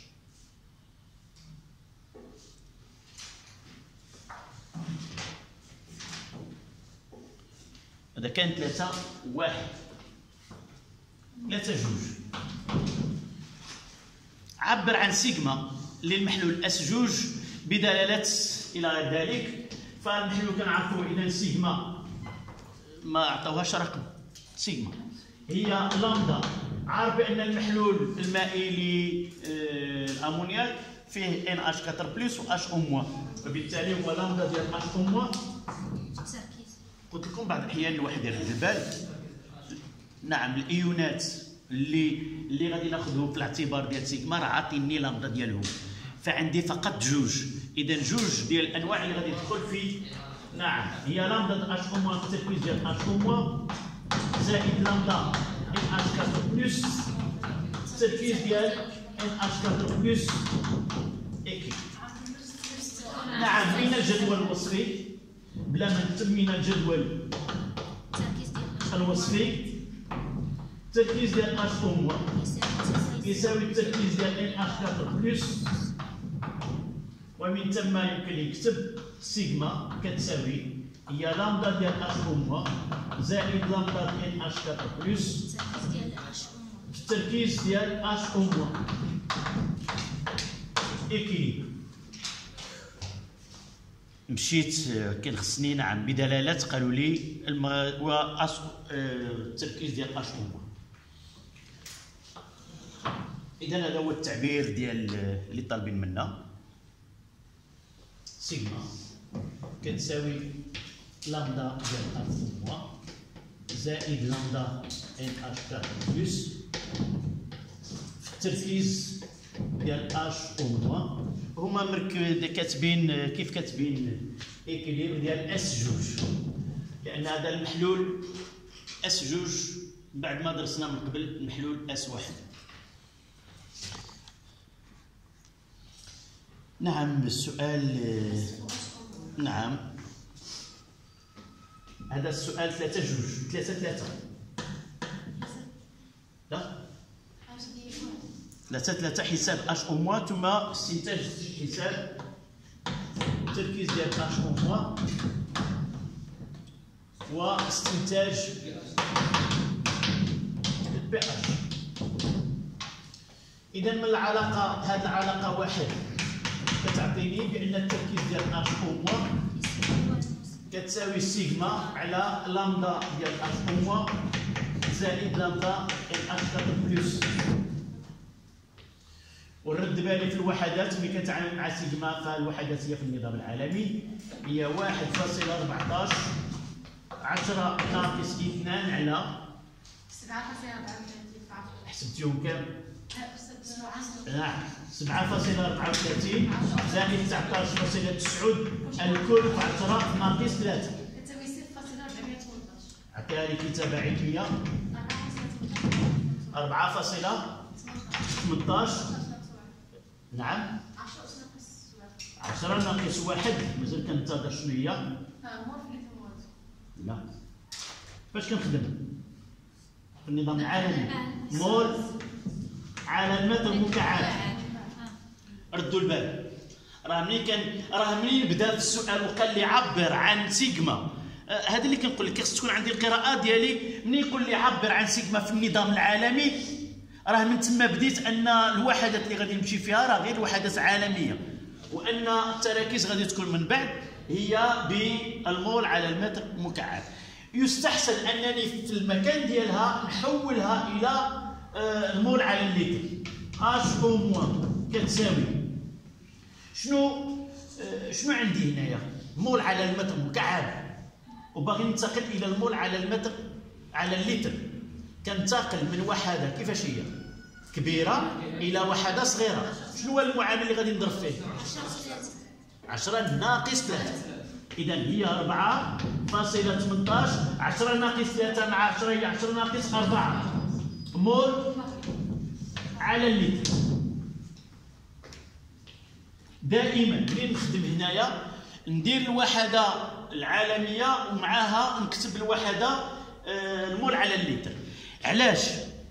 هذا كان 3 1 3 2. عبر عن سيغما للمحلول اس جوج بدلالة إلى غير ذلك. فالمحلول كنعرفوا إذا سيغما ما عطاوهاش رقم، سيغما هي لامدا. عارف بأن المحلول المائي للأمونياك فيه NH4 بلس و H أو، وبالتالي هو لامدا ديال H أو. قلت لكم بعض الأحيان الواحد يرد البال. نعم الإيونات اللي غادي ناخذهم في الاعتبار ديال سيغما راه عاطيني لامدا ديالهم، فعندي فقط جوج. إذا جوج ديال الأنواع اللي غادي تدخل في نعم هي لامدا H أو في التركيز ديال H أو زائد لامدا NH4 بلس التركيز ديال NH4 بلس إكي. نعم من الجدول الوصفي بلا ما نكتب من الجدول الوصفي التركيز ديال H أو يساوي التركيز ديال NH4 بلس، ومن ثم يمكن نكتب سيغما كتساوي هي لامدا ديال H أو زائد لامدا ديال NH4 بلس في التركيز ديال H أو إكيليبر. مشيت كان خصني نعم بدلالات قالوا لي التركيز ديال H أو. إذا هذا هو التعبير ديال اللي طالبين منا. سيغما كتساوي لامدا ديال H أو زائد لامدا NH4 بلس في التركيز ديال H أو. هما كاتبين كيف كاتبين إكيليبر ديال اس جوج، لأن هذا المحلول اس جوج بعد ما درسنا من قبل المحلول اس واحد. نعم السؤال نعم هذا السؤال 3 جوج 3 3 لا 3 حساب H أو ثم استنتاج حساب التركيز ديال H أو واستنتاج البي اتش. إذا من العلاقة هذه العلاقة واحد كتعطيني بأن التركيز ديال H أو كتساوي سيغما على لامدا ديال H أو زائد لامدا NH4 بلس. ونرد بالي في الوحدات ملي كنتعامل مع سيغما، فالوحدات هي في النظام العالمي هي 1.14 10 ناقص 2 على 7.34. حسبتيهم كام؟ نعم 7.34 زائد 19.9 الكل في 10 ناقص 3 كتساوي 0.418. عطيها لي كتابة علمية 4.18 نعم 10 ناقص 1 مازال كنتظر شنو هي؟ لا فاش كنخدم في النظام العالمي مول على المتر مكعب. ردوا البال، راه منين بدا في السؤال وقال لي عبر عن سيغما، هذا اللي كنقول لك خص تكون عندي القراءه ديالي. منين يقول لي عبر عن سيغما في النظام العالمي راه من تما بديت ان الوحدات اللي غادي نمشي فيها راه غير وحدات عالميه، وان التراكيز غادي تكون من بعد هي بالمول على المتر مكعب. يستحسن انني في المكان ديالها نحولها الى المول على اللتر. اش او موان كتساوي شنو عندي هنايا؟ مول على المتر مكعب، وباغي ننتقل الى المول على المتر على اللتر. كنتقل من وحده كيفاش هي كبيره الى وحده صغيره. شنو هو المعامل اللي غادي نضرب فيه؟ 10 ناقص 3. اذا هي 4.18. 10 ناقص 3 مع 10 هي 10 ناقص 4 مول على اللتر. دائما ملي نخدم هنايا ندير الوحده العالميه ومعها نكتب الوحده المول على اللتر. علاش؟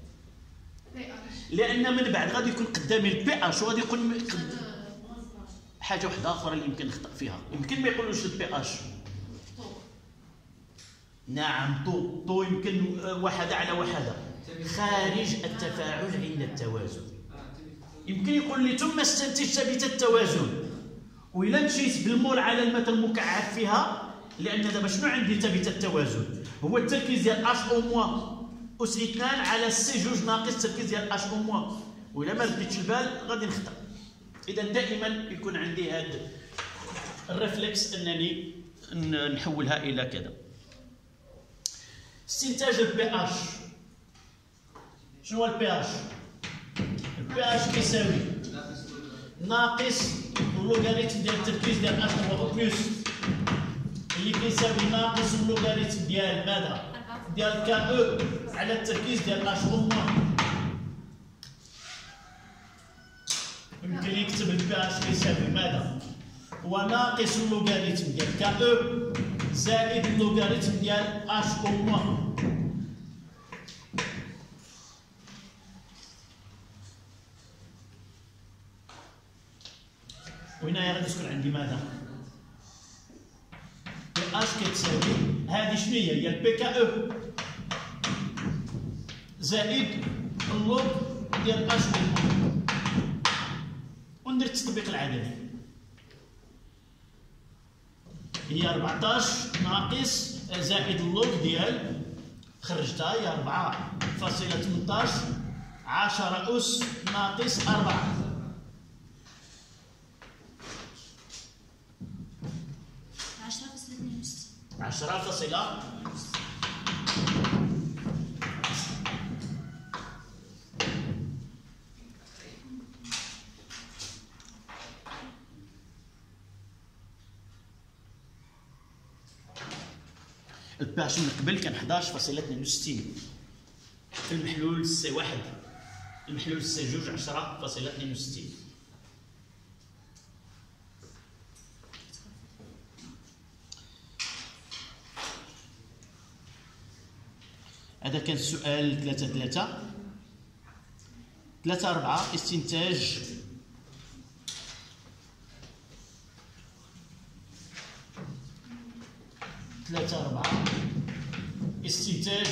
لان من بعد غادي يكون قدامي البي اش وغادي يكون حاجه واحده اخرى اللي يمكن نخطا فيها. يمكن ما يقولوش البي اش. نعم طو يمكن وحده على وحده خارج التفاعل عند التوازن. يمكن يقول لي ثم استنتج ثابته التوازن، وإلا مشيت بالمول على المتر مكعب فيها، لان دابا شنو عندي ثابته التوازن؟ هو التركيز ديال اش او موان اس 2 على سي جوج ناقص التركيز ديال اش او موان، وإلا ما رديتش البال غادي نخطا. اذا دائما يكون عندي هذا الريفلكس انني نحولها الى كذا. استنتاج البي اش. شنو هو البي اش؟ البي اش كيساوي ناقص اللوغاريتم ديال التركيز ديال اش هو بلس اللي كيساوي ناقص اللوغاريتم ديال ماذا؟ ديال كا او على التركيز ديال اش او موان. يمكن يكتب البي اش كيساوي ماذا؟ هو ناقص اللوغاريتم ديال كا او زائد اللوغاريتم ديال اش او موان. وهنا غادي تكون عندي ماذا؟ بي اش كتساوي هذه شنو هي؟ هي البي كا او زائد اللوغ ديال اش او. وندير التطبيق العددي. هي 14 ناقص زائد اللوغ ديال خرجتها هي 4.18 10 أس ناقص 4. 10.62. البي اش من قبل كان 11.62 في المحلول سي 1. المحلول سي 2 10.62. هذا كان السؤال 3.4 استنتاج استنتاج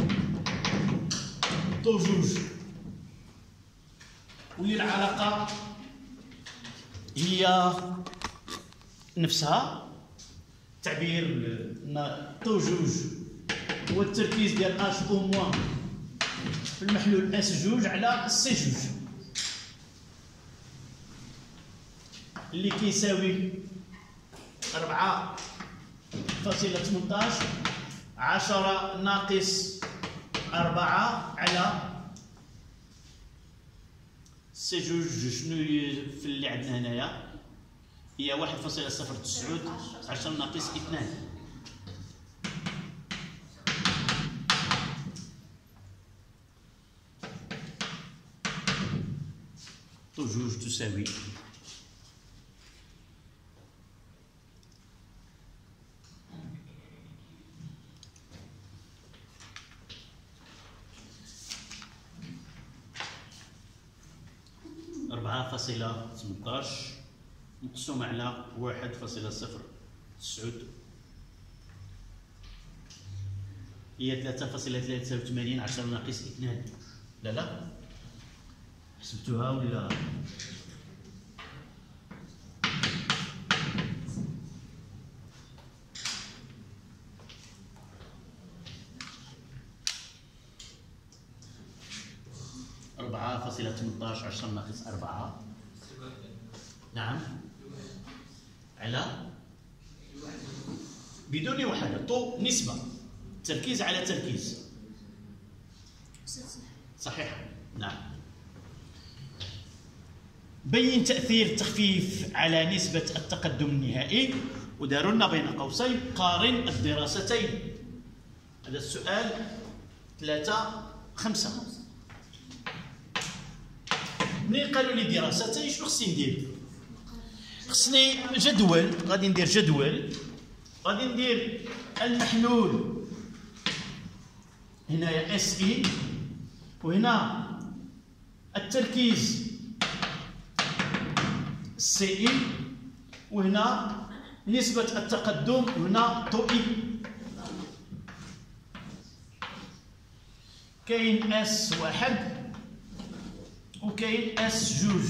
طو جوج، واللي العلاقة هي نفسها. تعبير طو جوج هو التركيز ديال اش او موان في المحلول اس جوج على سي جوج اللي كيساوي 4.18 10 ناقص 4 على سي جوج. شنو في اللي عندنا هنايا؟ هي 1.09 10 ناقص 2. طو جوج تساوي 4.18 مقسوم على 1.09 هي 3.83 10 ناقص 2. لا حسبتوها ولا؟ 4.18 10 ناقص 4. نعم. على بدون وحدة. طو نسبة تركيز على تركيز. صحيح. نعم. بين تأثير التخفيف على نسبة التقدم النهائي، وداروا لنا بين قوسين قارن الدراستين. هذا السؤال 3-5. ملي قالوا لي دراستين شنو خصني ندير؟ خصني جدول. غادي ندير جدول، غادي ندير المحلول هنايا اس اي، وهنا التركيز سي اي، وهنا نسبة التقدم، وهنا تو اي. كاين اس واحد وكاين اس جوج.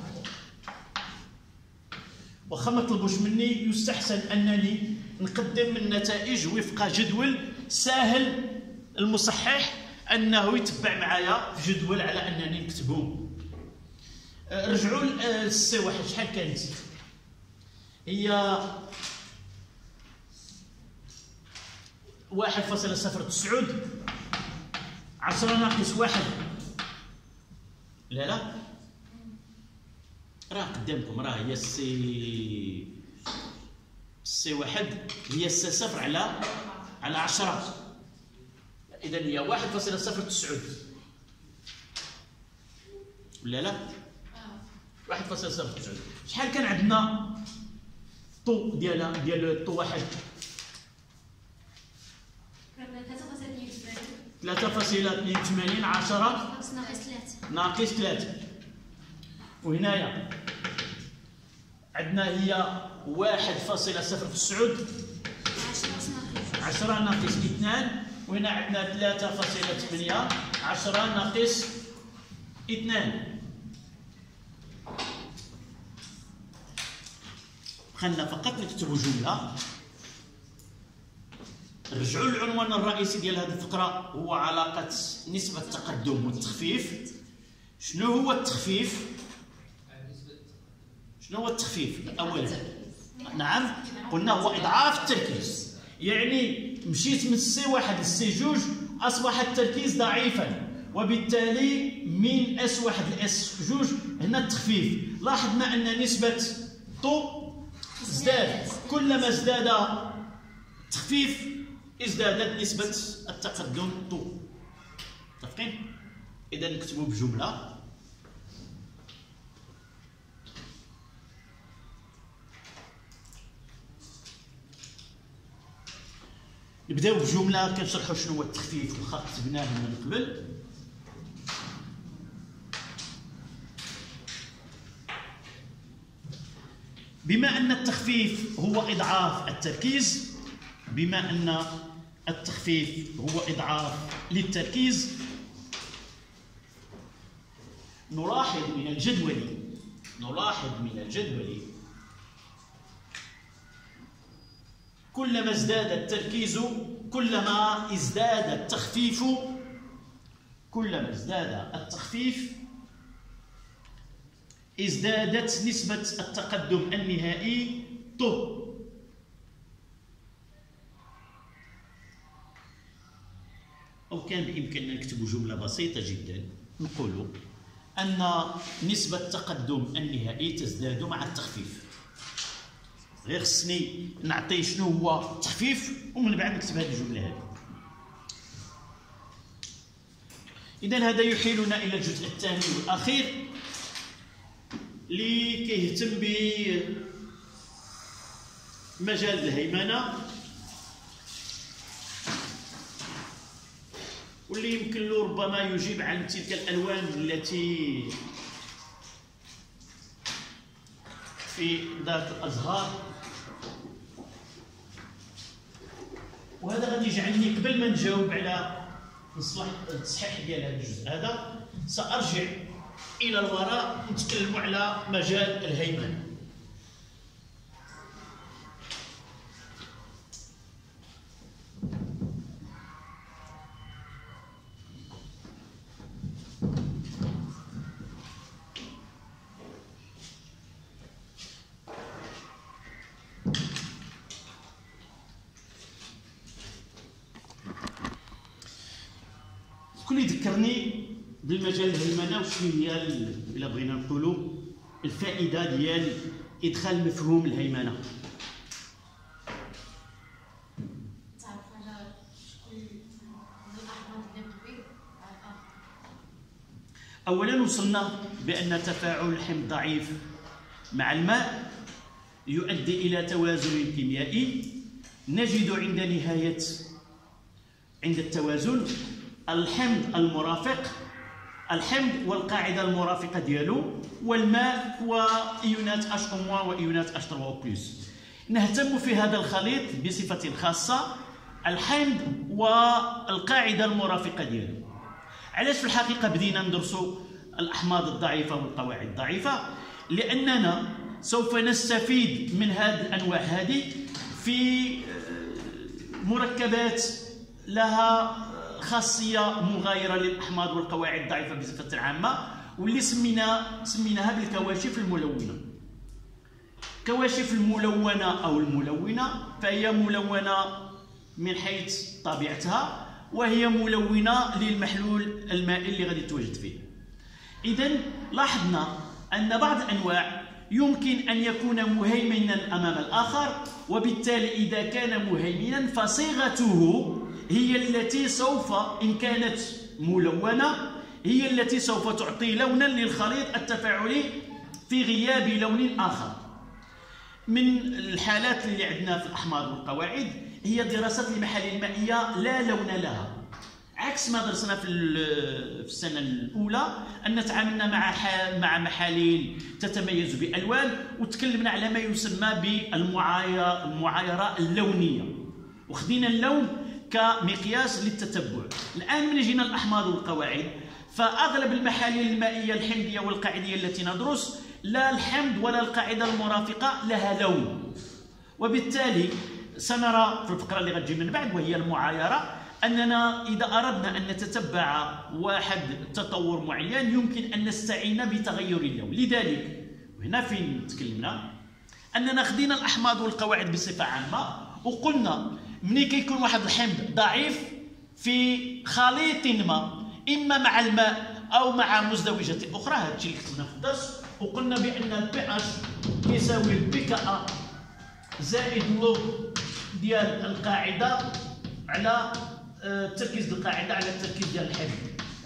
واخا ما طلبوش مني يستحسن انني نقدم النتائج وفق جدول ساهل المصحح انه يتبع معايا في جدول على انني نكتبهم. رجعوا للسي واحد. شحال كانت؟ هي 1.09 10 ناقص 1. لا راه قدامكم، راه هي السي واحد هي السي صفر على 10. اذا هي 1.09 ولا لا؟ 1.09. شحال كان عندنا طو ديال طو واحد؟ 3.82 10 ناقص 3. وهنايا عندنا هي 1.09 10 ناقص 2. وهنا عندنا 3.8 10 ناقص 2. خلنا فقط نكتبوا جملة. رجعوا للعنوان الرئيسي ديال هذه الفقرة، هو علاقة نسبة التقدم والتخفيف. شنو هو التخفيف؟ شنو هو التخفيف؟ أولا نعم قلنا هو إضعاف التركيز، يعني مشيت من السي واحد للسي جوج أصبح التركيز ضعيفا، وبالتالي من اس واحد لاس جوج هنا التخفيف. لاحظنا أن نسبة طو ازداد، كلما ازداد التخفيف ازدادت نسبة التقدم طو. متفقين؟ إذا نكتبوا بجملة. نبداو بجملة كنشرحوا شنو هو التخفيف، واخا كتبناه من قبل. بما أن التخفيف هو إضعاف التركيز، بما أن التخفيف هو إضعاف للتركيز، نلاحظ من الجدول كلما ازداد التركيز كلما ازداد التخفيف، كلما ازداد التخفيف ازدادت نسبة التقدم النهائي طو. أو كان بإمكاننا نكتب جملة بسيطة جدا نقول أن نسبة التقدم النهائي تزداد مع التخفيف. غير خصني نعطي شنو هو التخفيف ومن بعد نكتب هذه الجملة هذه. إذا هذا يحيلنا إلى الجزء الثاني والأخير اللي كيهتم بمجال الهيمنة، واللي يمكن له ربما يجيب عن تلك الألوان التي في ذات الأزهار. وهذا غادي يجعلني قبل ما نجاوب على التصحيح ديال هذا الجزء هذا سأرجع إلى الوراء نتكلم على مجال الهيمنة. شكون يذكرني بالمجال الهيمنه وشنو هي الا بغينا نقولوا الفائده ديال ادخال مفهوم الهيمنه؟ تعرف على شكون الاحماض اللي قبيل على الارض؟ اولا وصلنا بان تفاعل الحمض ضعيف مع الماء يؤدي الى توازن كيميائي. نجد عند التوازن الحمض المرافق، الحمض والقاعده المرافقه ديالو والماء وايونات H- وايونات H3O+. نهتم في هذا الخليط بصفه خاصه الحمض والقاعده المرافقه ديالو. علاش في الحقيقه بدينا ندرسوا الاحماض الضعيفه والقواعد الضعيفه؟ لاننا سوف نستفيد من هذه الانواع هذه في مركبات لها خاصيه مغايره للاحماض والقواعد الضعيفه بصفه عامه، واللي سميناها بالكواشف الملونه. كواشف الملونه او الملونه فهي ملونه من حيث طبيعتها، وهي ملونه للمحلول المائي اللي غادي توجد فيه. اذا لاحظنا ان بعض الانواع يمكن ان يكون مهيمنا امام الاخر، وبالتالي اذا كان مهيمنا فصيغته هي التي سوف ان كانت ملونه هي التي سوف تعطي لونا للخليط التفاعلي في غياب لون اخر. من الحالات اللي عندنا في الاحماض والقواعد هي دراسه المحاليل المائيه لا لون لها، عكس ما درسنا في السنه الاولى ان تعاملنا مع محاليل تتميز بالوان، وتكلمنا على ما يسمى بالمعايره اللونيه، وخدينا اللون كمقياس للتتبع. الان من جينا الاحماض والقواعد فاغلب المحاليل المائيه الحمضيه والقاعديه التي ندرس لا الحمض ولا القاعده المرافقه لها لون، وبالتالي سنرى في الفقره اللي غتجي من بعد وهي المعايره اننا اذا اردنا ان نتتبع واحد تطور معين يمكن ان نستعين بتغير اللون. لذلك وهنا فين تكلمنا اننا خدينا الاحماض والقواعد بصفه عامه وقلنا ملي كيكون واحد الحمض ضعيف في خليط ما اما مع الماء او مع مزدوجات اخرى، هذا الشيء اللي كتبنا في الدرس، وقلنا بان البي اتش يساوي البي كا زائد لوغ ديال القاعده على التركيز القاعده على التركيز ديال الحمض.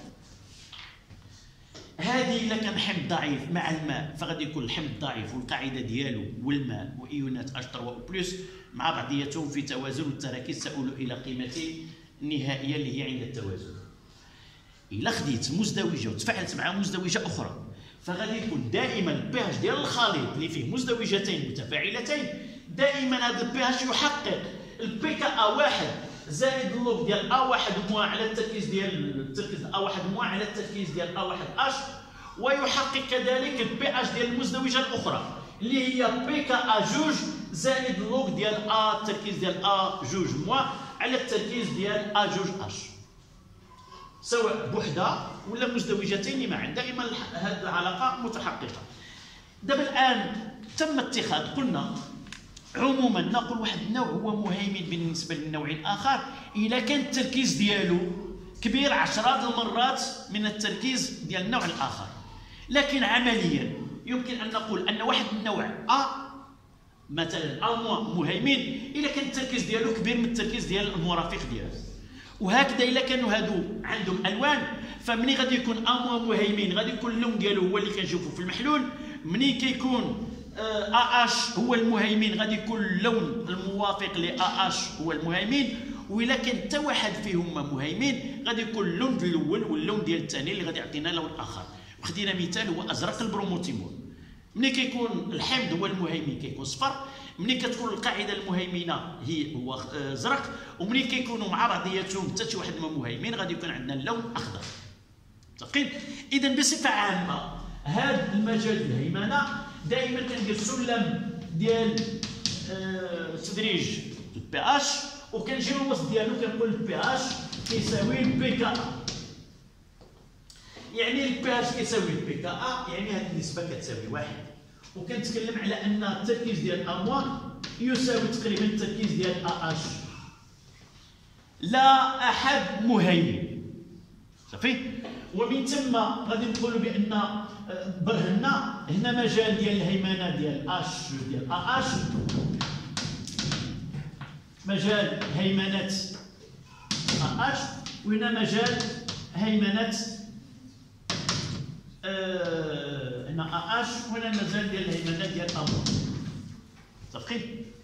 هذه الا كان حمض ضعيف مع الماء فغادي يكون الحمض ضعيف والقاعده ديالو والماء وايونات H3O+ مع بعضياتهم في توازن، والتراكيز تؤول الى قيمته النهائيه اللي هي عند التوازن. الا خديت مزدوجه وتفاعلت مع مزدوجه اخرى فغادي يكون دائما البي اتش ديال الخليط اللي فيه مزدوجتين متفاعلتين دائما هذا البي اتش يحقق البي كا واحد زائد اللوغ ديال A1- على التركيز ديال A1- على التركيز ديال A1H، ويحقق كذلك البي اتش ديال المزدوجه الاخرى اللي هي بي كا A2 زائد اللوغ ديال التركيز ديال A2- على التركيز ديال A2H، سواء بوحده ولا مزدوجتين معا، دائما هذه العلاقه متحققه. دابا الان تم اتخاذ، قلنا عموما نقول واحد النوع هو مهيمن بالنسبه للنوع الاخر اذا كان التركيز ديالو كبير عشرات المرات من التركيز ديال النوع الاخر، لكن عمليا يمكن ان نقول ان واحد النوع مثلا مهيمن اذا كان التركيز ديالو كبير من التركيز ديال المرافق ديالو. وهكذا الا كانوا هادو عندهم الوان فمني غادي يكون مهيمن غادي يكون اللون ديالو هو اللي كنشوفوا في المحلول، مني كيكون AH هو المهيمن غادي يكون اللون الموافق ل AH هو المهيمن، وإلا كان حتى واحد فيهم مهيمن غادي يكون اللون الاول واللون ديال الثاني اللي غادي يعطينا لون اخر. وخدينا مثال هو ازرق البروموتيمول، ملي كيكون الحمض هو المهيمن كيكون صفر، ملي كتكون القاعده المهيمنه هو ازرق، وملي كيكونوا مع بعضياتهم حتى شي واحد ما مهيمن غادي يكون عندنا اللون اخضر. متفقين؟ اذا بصفه عامه هذا المجال الهيمنه دائما كندير سلم ديال تدريج البي اتش، وكنجي الوسط ديالو كنقول البي اتش كيساوي البي كا. يعني البي اتش كيساوي البي كا يعني هذه النسبه كتساوي 1، وكنتكلم على ان التركيز ديال A1 يساوي تقريبا التركيز ديال AH لا احد مهيمن. صافي. ومن ثم غادي نقولوا بان برهنا هنا مجال ديال الهيمنه ديال اش ديال اش، مجال هيمنه اش، وهنا مجال هيمنه هنا اش، وهنا مجال ديال الهيمنه ديال امون. صافي.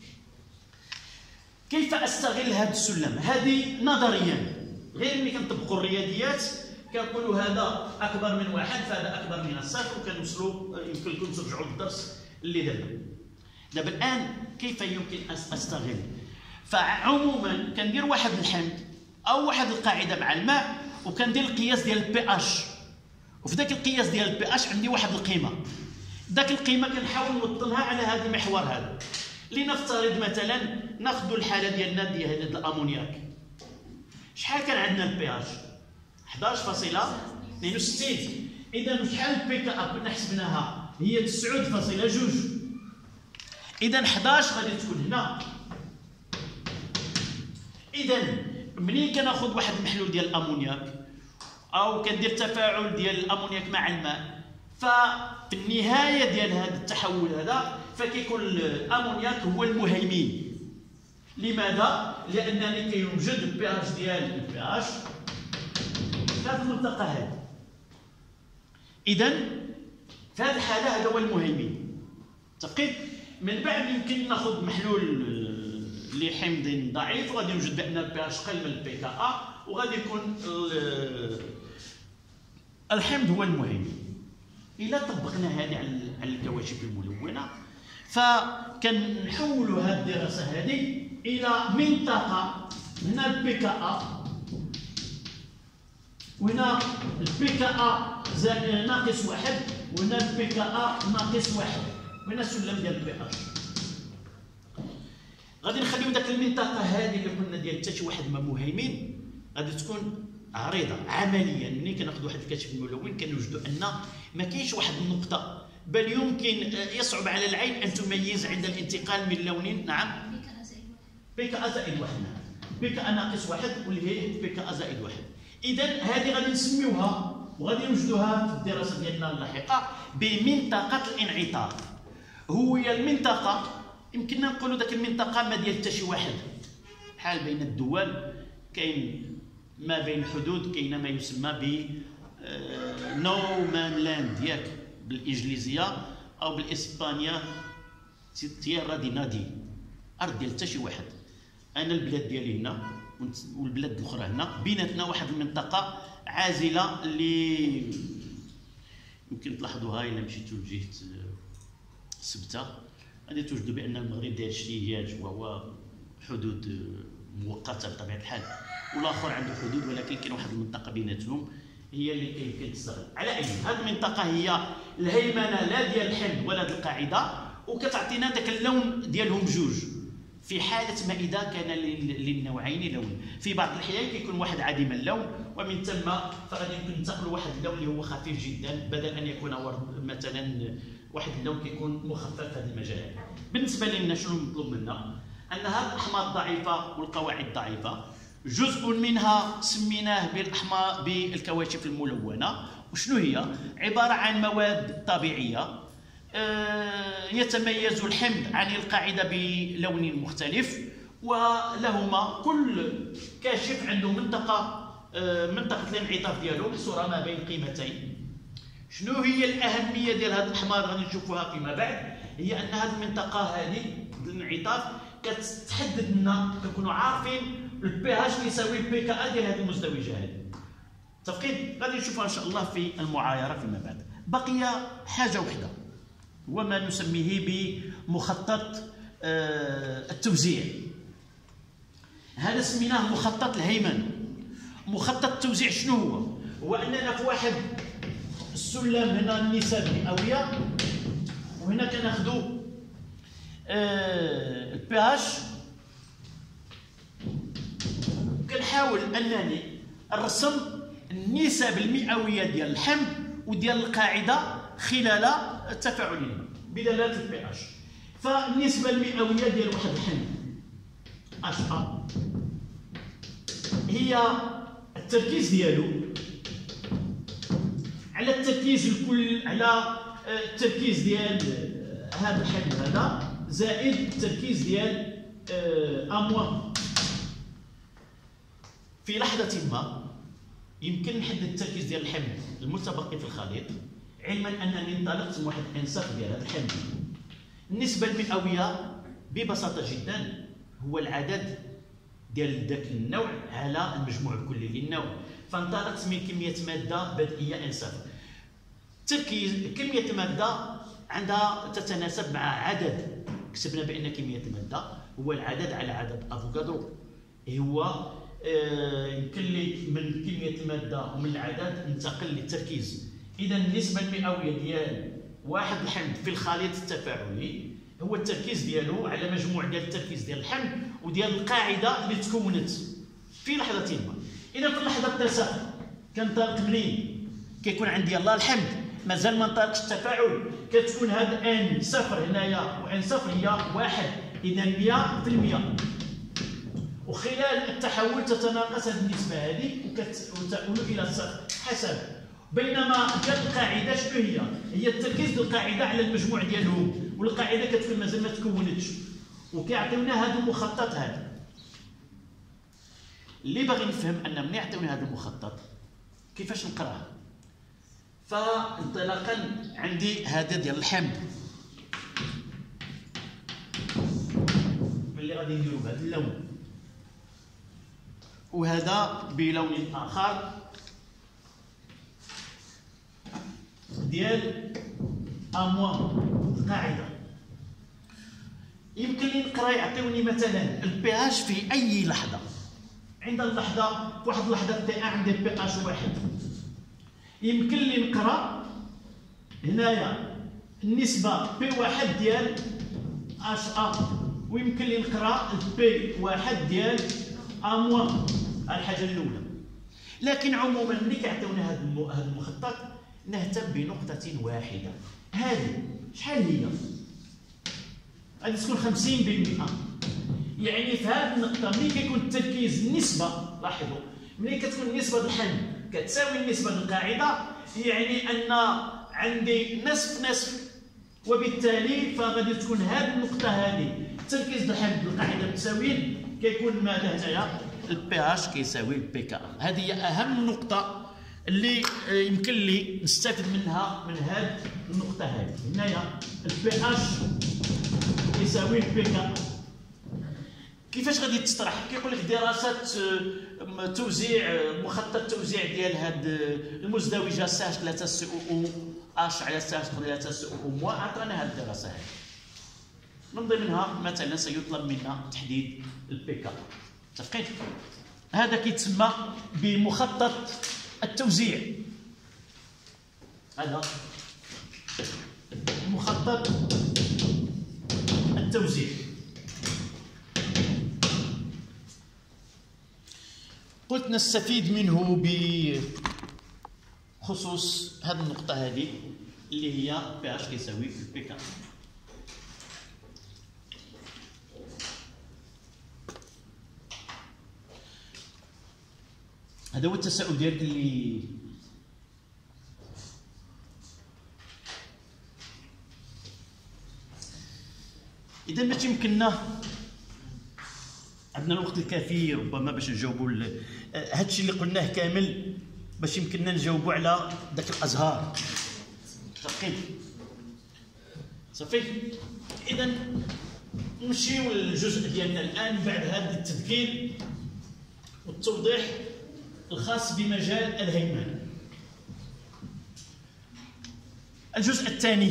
كيف استغل هذا السلم؟ هذه نظريا، غير ملي كنطبقوا الرياضيات كنقولوا هذا اكبر من واحد فهذا اكبر من الصفر، وكنوصلوا يمكن لكم ترجعوا للدرس اللي دابا الان كيف يمكن استغل. فعموما كندير واحد الحمض او واحد القاعده مع الماء، وكندير القياس ديال البي اش، وفي ذاك القياس ديال البي اش عندي واحد القيمه، ذاك القيمه كنحاول نوطنها على هذا المحور هذا. لنفترض مثلا ناخذ الحاله ديالنا ديال الامونياك، شحال كان عندنا البي اش؟ 11.62. اذا شحال البي كا كنا حسبناها هي 9.2. اذا 11 غادي تكون هنا. اذا ملي كناخذ واحد المحلول ديال الامونياك او كندير تفاعل ديال الامونياك مع الماء، ففي النهايه ديال هذا التحول هذا فكيكون الامونياك هو المهيمن. لماذا؟ لانني كيوجد البي اش ديال البي اش في هذه المنطقه هذه. اذا في هذه الحاله هذا هو المهيمن. متفقين؟ من بعد يمكن ناخذ محلول لحمض ضعيف، وغادي نوجد بان البي اش قل من البي كا ا، وغادي يكون الحمض هو المهيمن. الا طبقنا هذه على الكواشف الملونه فكنحولوا هذه الدراسه هذه الى منطقه، هنا البي كا ا وهنا البي كا ا ناقص 1، وهنا البي كا ا ناقص 1، وهنا السلم ديال البي اش. غادي نخليو داك المنطقه هذه اللي قلنا ديال حتى شي واحد ما مهيمن غادي تكون عريضه. عمليا ملي كناخذ واحد الكشف الملون كنوجدوا ان ما كاينش واحد النقطه، بل يمكن يصعب على العين ان تميز عند الانتقال من لون. نعم، بي كا ا زائد 1. نعم، بي كا ا ناقص 1 واللي هي بي كا ا زائد 1. اذا هذه غادي نسميوها وغادي نوجدوها في الدراسه ديالنا اللاحقه بمنطقه الانعطاف. هي المنطقه يمكننا نقولوا ذاك المنطقه ما ديال حتى شي واحد، بحال بين الدول كاين ما بين الحدود كاين ما يسمى ب نو مان لاند ياك بالانجليزيه، او بالاسبانيه تيرا دي نادي، ارض ديال حتى شي واحد. انا البلاد ديالي هنا والبلاد الاخرى هنا، بيناتنا واحد المنطقه عازله اللي يمكن تلاحظوها الا مشيتوا لجهه سبته غادي توجدوا بان المغرب داير احتجاج وهو حدود مؤقته بطبيعه الحال، والاخر عنده حدود ولكن كاين واحد المنطقه بيناتهم هي اللي يمكن تستغل. على اي هذه المنطقه هي الهيمنه لا ديال الحمض ولا ديال القاعده، وكتعطينا ذاك اللون ديالهم جوج في حاله ما اذا كان للنوعين لون. في بعض الاحيان كيكون واحد عديم اللون، ومن ثم فغادي يمكن ننتقلوا واحد اللون اللي هو خفيف جدا بدل ان يكون مثلا واحد اللون كيكون مخفف في هذا المجال. بالنسبه لنا شنو المطلوب منا؟ ان هذه الاحماض الضعيفه والقواعد الضعيفه جزء منها سميناه بالاحماض بالكواشف الملونه. وشنو هي؟ عباره عن مواد طبيعيه يتميز الحمض عن القاعده بلون مختلف، ولهما كل كاشف عنده منطقه الانعطاف ديالو بصوره ما بين قيمتين. شنو هي الاهميه ديال هذه الاحماض غادي نشوفوها فيما بعد؟ هي ان هذه المنطقه هذه الانعطاف كتحدد لنا، كنكونوا عارفين البي اتش يساوي البي كا ا ديال هذه المزدوجه هذه. متفقين؟ غادي نشوفوها ان شاء الله في المعايره فيما بعد. بقي حاجه وحده هو ما نسميه بمخطط التوزيع. هذا سميناه مخطط الهيمنه. مخطط التوزيع شنو هو؟ هو اننا في واحد السلم هنا النسب مئويه، وهنا كناخذوا البي اتش، كنحاول انني نرسم النسب المئويه ديال الحمض وديال القاعده خلال التفاعلين بدلاله البي اتش. فالنسبه المئويه ديال واحد الحمض اتش ا هي التركيز ديالو على التركيز الكل، على التركيز ديال هذا الحمل هذا زائد التركيز ديال اموا. في لحظة ما يمكن نحدد التركيز ديال الحمل المتبقي في الخليط، علما انني انطلقت من واحد الانساق ديال هذا الحمل. النسبة المئوية ببساطة جدا هو العدد ديال ذاك النوع على المجموع الكلي للنوع. فانطلقت من كمية مادة بدئية انساق. تركيز كمية المادة عندها تتناسب مع عدد، كتبنا بأن كمية المادة هو العدد على عدد افوكادرو. هو يمكن لي من كمية المادة ومن العدد ننتقل للتركيز. إذا النسبة المئوية ديال واحد الحمض في الخليط التفاعلي هو التركيز ديالو على مجموع ديال التركيز ديال الحمض وديال القاعدة اللي تكونت في لحظة ما. إذا في اللحظة التساؤل كنطلق منين؟ كيكون عندي يلاه الحمض مازال ما انطلقش التفاعل، كتكون هاد ان صفر هنايا وان صفر هي واحد، إذا 100%. وخلال التحول تتناقص هذه النسبة هذه وتؤول إلى الصفر حسب. بينما ديال القاعدة شنو هي؟ هي التركيز ديال القاعدة على المجموع ديالهم، والقاعدة كتكون مازال ما تكونتش، وكيعطيونا هذا المخطط هذا. اللي باغي نفهم أن ملي يعطيونا هذا المخطط كيفاش نقراه. فانطلاقا عندي هذا ديال الحمض اللي غادي نديرو بهذا اللون، وهذا بلون آخر ديال اموا القاعده. يمكن لي نقرا يعطيوني مثلا البي اش في اي لحظه. عند اللحظه في واحد اللحظه تي عندي بي اش واحد، يمكن لي نقرا هنايا النسبه بي واحد ديال اش ا، ويمكن لي نقرا البي واحد ديال اموا الحاجه الاولى. لكن عموما ملي كيعطيونا هذا المخطط نهتم بنقطة واحدة. هذه شحال هي؟ غادي تكون 50%. يعني في هذه النقطة ملي كيكون التركيز النسبة، لاحظوا ملي كتكون النسبة ديال الحمل كتساوي النسبة للقاعدة، يعني أن عندي نصف، وبالتالي فغادي تكون هذه النقطة هذه التركيز ديال الحمل بالقاعدة متساويين، كيكون ماذا هنايا؟ البي اش كيساوي البي كا. هذه هي أهم نقطة اللي يمكن لي نستفد منها من هذه النقطة هذه. هنايا البي اش يساوي البي كا. كيفاش غادي تطرح؟ كيقول لك دراسات توزيع مخطط توزيع ديال هاد المزدوجة ساش 3 سي او اش على ساش 3 سي او موا. عطانا هاد الدراسة هذه. من ضمنها مثلا سيطلب منا تحديد البي كا. متفقين؟ هذا كيتسمى بمخطط التوزيع. هذا مخطط التوزيع. قلت نستفيد منه بخصوص هذه النقطة هذه اللي هي بي اش كيساوي بي كا. هذا هو التساؤل ديالك اللي إذا ما تيمكننا عندنا الوقت الكافي ربما باش نجاوبوا هذا الشيء اللي قلناه كامل، باش يمكننا نجاوبوا على ذاك الأزهار. متفقين؟ صافي. إذا نمشيو للجزء ديالنا الآن بعد هذا التذكير والتوضيح الخاص بمجال الهيمنة. الجزء الثاني: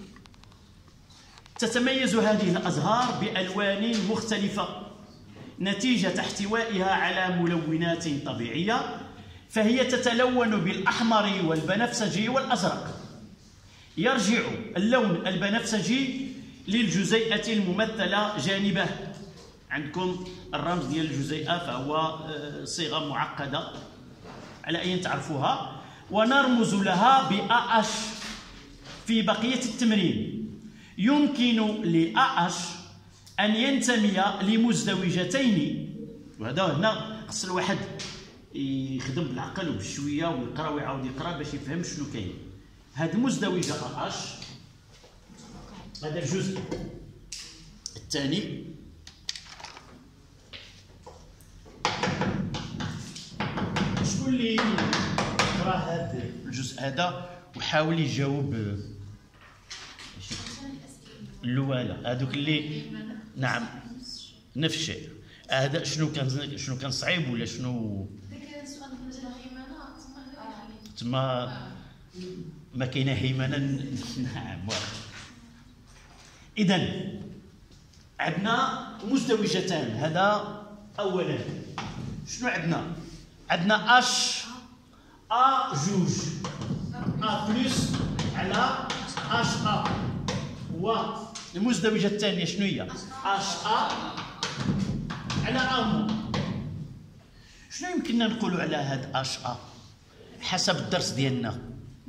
تتميز هذه الأزهار بألوان مختلفة نتيجة احتوائها على ملونات طبيعية، فهي تتلون بالأحمر والبنفسجي والأزرق. يرجع اللون البنفسجي للجزيئة الممثلة جانبه. عندكم الرمز ديال الجزيئة فهو صيغة معقدة على أن تعرفوها، ونرمز لها بAH في بقية التمرين. يمكن لAH أن ينتمي لمزدوجتين، وهذا هنا خص الواحد يخدم بالعقل وبالشويه ويقرا ويعاود يقرا باش يفهم شنو كاين. هاد المزدوجه اش هذا الجزء الثاني. شكون اللي قرا هذا الجزء هذا وحاول يجاوب الاولى هذوك اللي نعم نفس الشيء. هذا شنو كان صعيب ولا شنو؟ داك السؤال ديال الهيمنه تما ما كاينه هيمنه. نعم. اذا عندنا مزدوجتان. هذا اولا شنو عندنا؟ عندنا اش ا جوج ا بلس على اش ا، والمزدوجه الثانيه شنو هي؟ اش ا على ا مو. شنو يمكننا نقولوا على هاد اش ا حسب الدرس ديالنا؟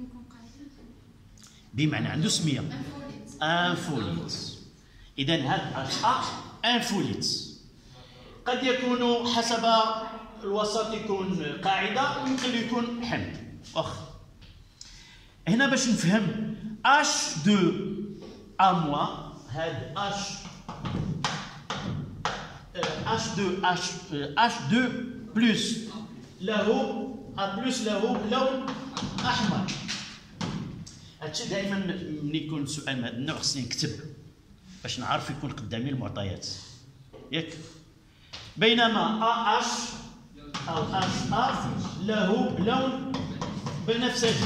بمعنى عنده سميه انفوليت. اذا هاد اش ا انفوليت. قد يكون حسب الوسط يكون قاعده ويمكن يكون حمل. واخ هنا باش نفهم اش دو ا موا، هاد اش دو بلس له ا بلس له لون احمر. هادشي دائما ملي يكون سؤال من هذا النوع خصني نكتب باش نعرف يكون قدامي المعطيات ياك. بينما ا اش او اش ا له لون بنفسجي.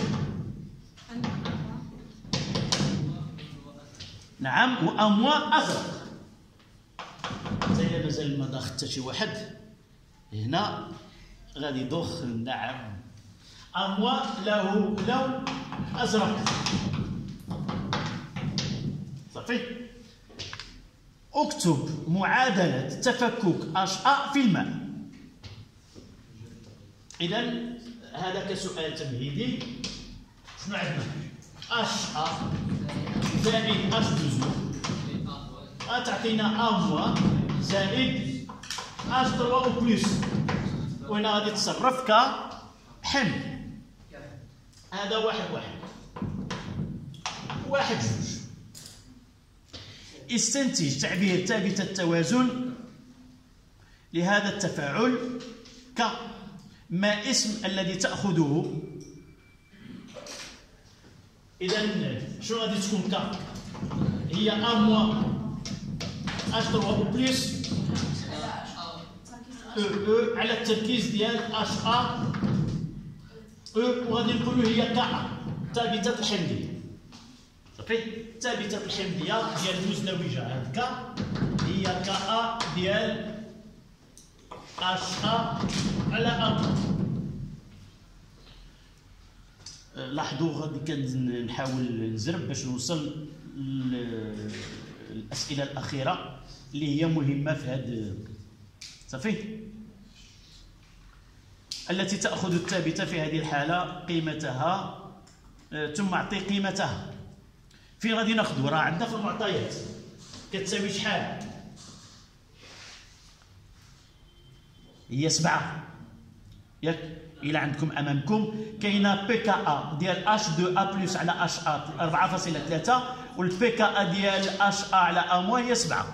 نعم. واموا ازرق. زي مازال ما داخل حتى شي واحد هنا غادي يضخ. نعم. اموا له لون ازرق. صافي. اكتب معادله تفكك اش ا في الماء. اذا هذا كسؤال تمهيدي. شنو عندنا؟ اش ا زائد اش دو تعطينا ا موا زائد اش 3 بلس، وهنا غادي تصرف كحمل. هذا واحد جوج. استنتج تعبير ثابت التوازن لهذا التفاعل ك ما اسم الذي تأخذه. إذا شنو غادي تكون ك؟ هي ا موا اش 3 بلس او على التركيز ديال اش ا او، وغادي نقولوا هي ك ثابته الحمضيه. صافي. ثابته الحمضيه ديال المزدوجه هاد ك هي ك ا ديال اش ا على ا. لاحظوا غادي كنحاول نزرب باش نوصل للاسئله الاخيره اللي هي مهمه في هذا. صافي. التي تاخذ الثابته في هذه الحاله قيمتها ثم اعطي قيمتها. فين غادي ناخذوا؟ راه عندنا في المعطيات كتساوي شحال؟ هي 7 ياك. الى عندكم امامكم كاينه بي كا ا ديال اش دو ا بلس على اش ا 4.3، والبي كا ا ديال اش ا على ا موا هي 7.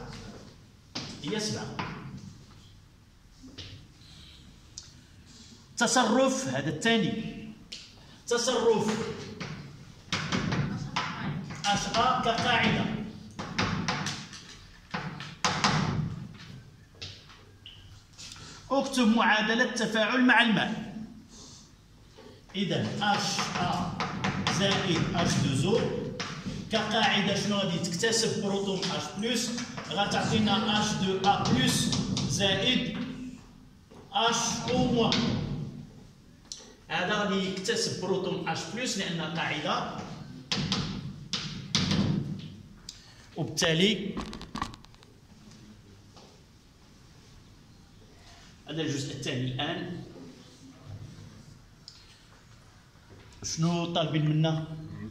تصرف هذا الثاني. تصرف اش ا كقاعده. اكتب معادله تفاعل مع الماء. إذا اش ا زائد اش دو كقاعده شنو غادي تكتسب بروتون اش بلس، غتعطينا اش دو ا بلس زائد اش او موا. هذا غادي يكتسب بروتون اش بلس لان قاعده، وبالتالي هذا الجزء الثاني. الان شنو طالبين منا؟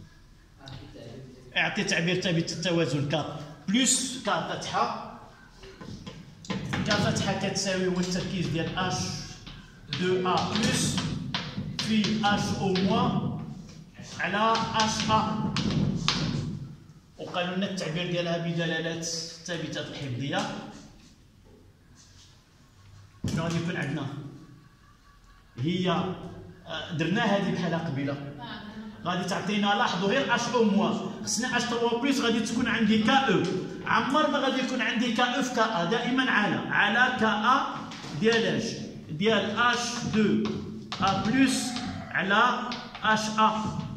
اعطي تعبير ثابت التوازن ك بلس ك فتحه. ك فتحه كتساوي هو التركيز ديال اش 2A بلس في HO موان على HA. وقالوا لنا التعبير ديالها بدلالات ثابتة الحفظية. شنو غادي يكون عندنا؟ هي درنا هذه بحالها قبيله، غادي تعطينا، لاحظوا غير HO موان، خصنا H3 بلس غادي تكون عندي KE. عمر ما غادي يكون عندي KE في KA، دائما على KA ديال اش؟ ديال H2A بلس على HA.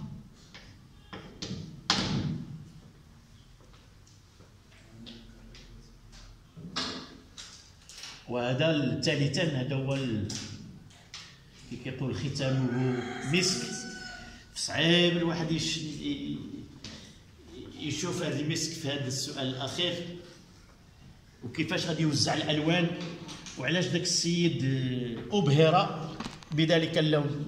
وهذا الثالثا هذا هو كي كيقول ختامه مسك. صعيب الواحد يشوف هذا المسك في هذا السؤال الاخير، وكيفاش غادي يوزع الالوان، وعلاش داك السيد ابهر بذلك اللون.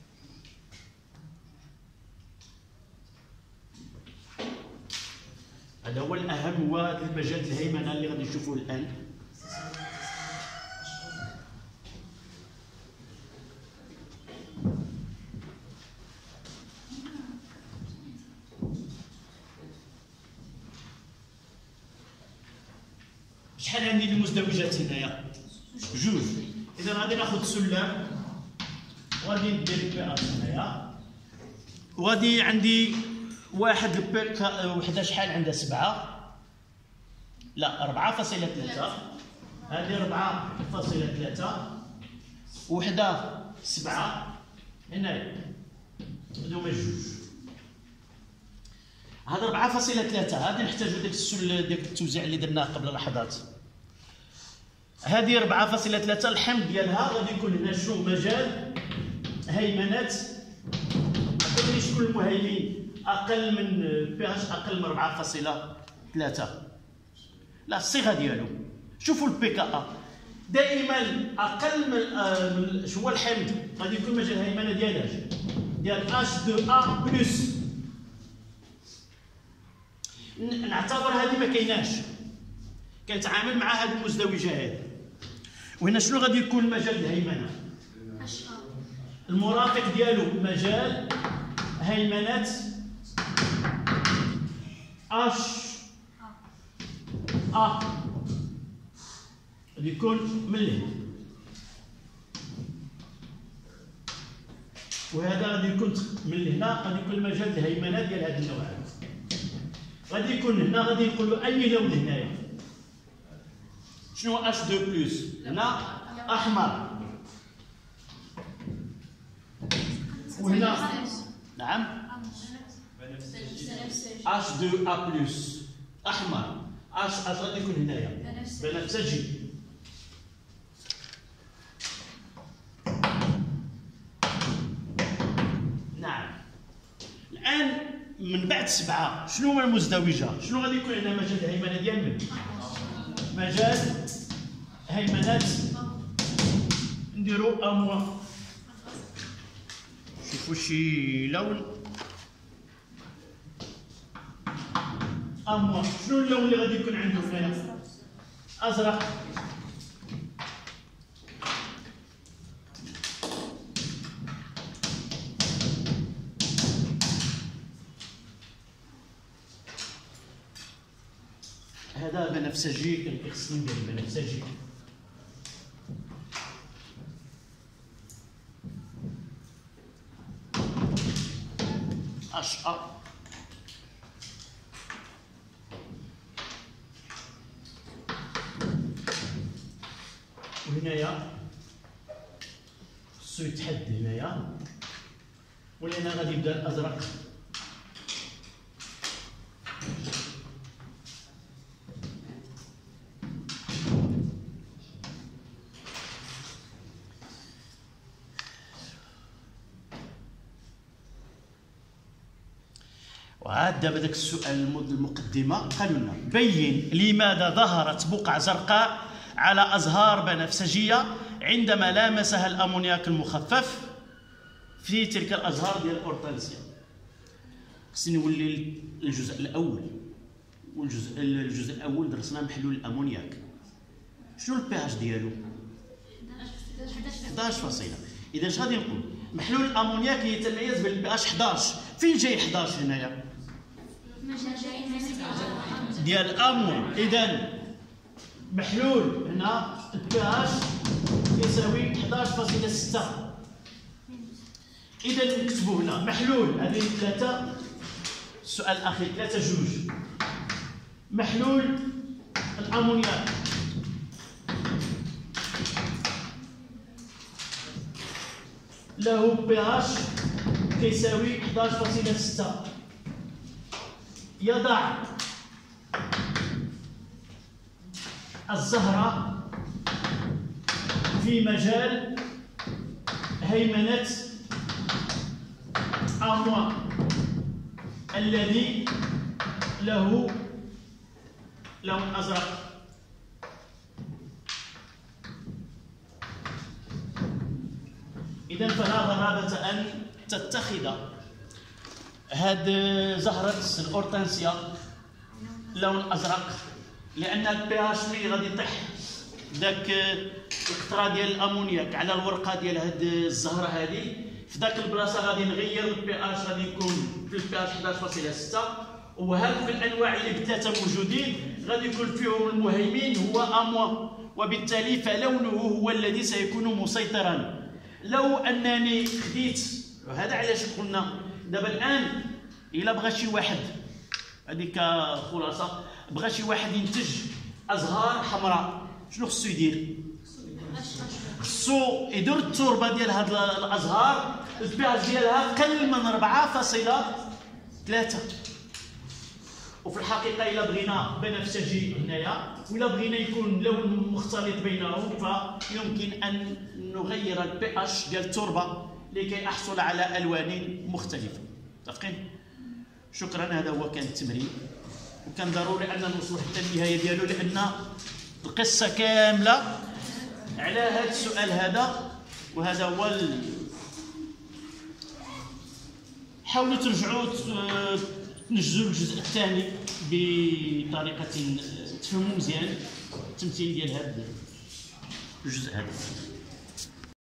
هذا هو الاهم، هو المجال الهيمنه اللي غادي نشوفوه الان. شحال عندي المزدوجات هنايا؟ جوج. اذا غادي ناخذ سلم وغادي ندير بي هنايا، وغادي عندي واحد وحده شحال عندها 7 لا 4.3. هذه 4.3 وحده 7 هنايا، هادو هما جوج. هذا 4.3 هذه نحتاجو داك التوزيع اللي درناه قبل لحظات. هذه 4.3 الحمض ديالها غادي يكون هنا شنو؟ مجال هيمنه. غادي شكون المهيمن اقل من بي اتش اقل من 4.3؟ لا الصيغه ديالو. شوفوا البي كا دائما اقل من شو هو الحمض غادي يكون مجال هيمنه ديال H2A بلس. نعتبر هذه ما كايناش، كنتعامل مع هذه المزدوجه هذه. وهنا شنو غادي يكون مجال الهيمنه؟ المرافق ديالو مجال هيمنه HA غادي يكون من لهنا، وهذا غادي يكون من لهنا غادي يكون مجال الهيمنه ديال هذا النوع هذا. غادي يكون هنا غادي نقولوا اي لون هنايا. شنو H2 بلس؟ هنا احمر، وهنا نعم H2A بلس احمر. H غادي يكون هنايا بنفسجي. نعم. الان من بعد 7 شنو هو المزدوجه؟ شنو غادي يكون هنا مجال الهيمنه ديال من؟ مجال هيمنه نديرو اموا. شوفوا شي لون اموا. شنو اللون اللي غادي يكون عنده هنايا؟ ازرق. هذا بنفسجي، الاكسين ديال البنفسجي. HA. وهنايا خصو يتحد هنايا، ولهنا غادي يبدا الازرق. وعاد دابا داك السؤال المقدمه قالوا لنا بين لماذا ظهرت بقع زرقاء على ازهار بنفسجيه عندما لامسها الامونياك المخفف في تلك الازهار ديال الاورتانسيا. خصني نولي الجزء الاول، الجزء الاول درسنا محلول الامونياك. شنو البي اتش ديالو؟ 11 اذا اش غادي نقول؟ محلول الامونياك يتميز بالبي اش 11. فين جاي 11 هنايا؟ ديال امون. اذا محلول هنا البي اش يساوي 11.6. اذا نكتبوا هنا محلول هذه 3. السؤال الاخير 3 جوج. محلول الامونياك له بي اش كيساوي 11.6. يضع الزهرة في مجال هيمنة أموا الذي له لون أزرق. إذن فلا غرابة أن تتخذ هاد زهرة الأورتانسيا لون أزرق، لأن البي اش ملي غادي يطيح داك القطرة ديال الأمونياك على الورقة ديال هاد الزهرة هادي، في داك البلاصة غادي نغير البي اش، غادي يكون في البي اش 11.6. وهاد الأنواع اللي بثلاثة موجودين غادي يكون فيهم المهيمن هو أموا، وبالتالي فلونه هو الذي سيكون مسيطرا. لو أنني خديت، وهذا علاش قلنا دابا الآن إلا بغى شي واحد، هذيك خلاصة، بغى شي واحد ينتج أزهار حمراء، شنو خصو يدير؟ خصو يدير التربة ديال هاد الأزهار البي اش ديالها قل من 4.3. وفي الحقيقة إلا بغينا بنفسجي هنايا وإلا بغينا يكون لون مختلط بينهم، فيمكن أن نغير البي اش ديال التربة لكي أحصل على ألوان مختلفة. متفقين؟ شكرا. هذا هو كان التمرين، وكان ضروري أن نوصل حتى النهاية ديالو، لأن القصة كاملة على هذا السؤال هذا. وهذا هو حاولوا ترجعوا تنجزوا الجزء الثاني بطريقة تفهموا مزيان التمثيل ديال هذا الجزء هذا.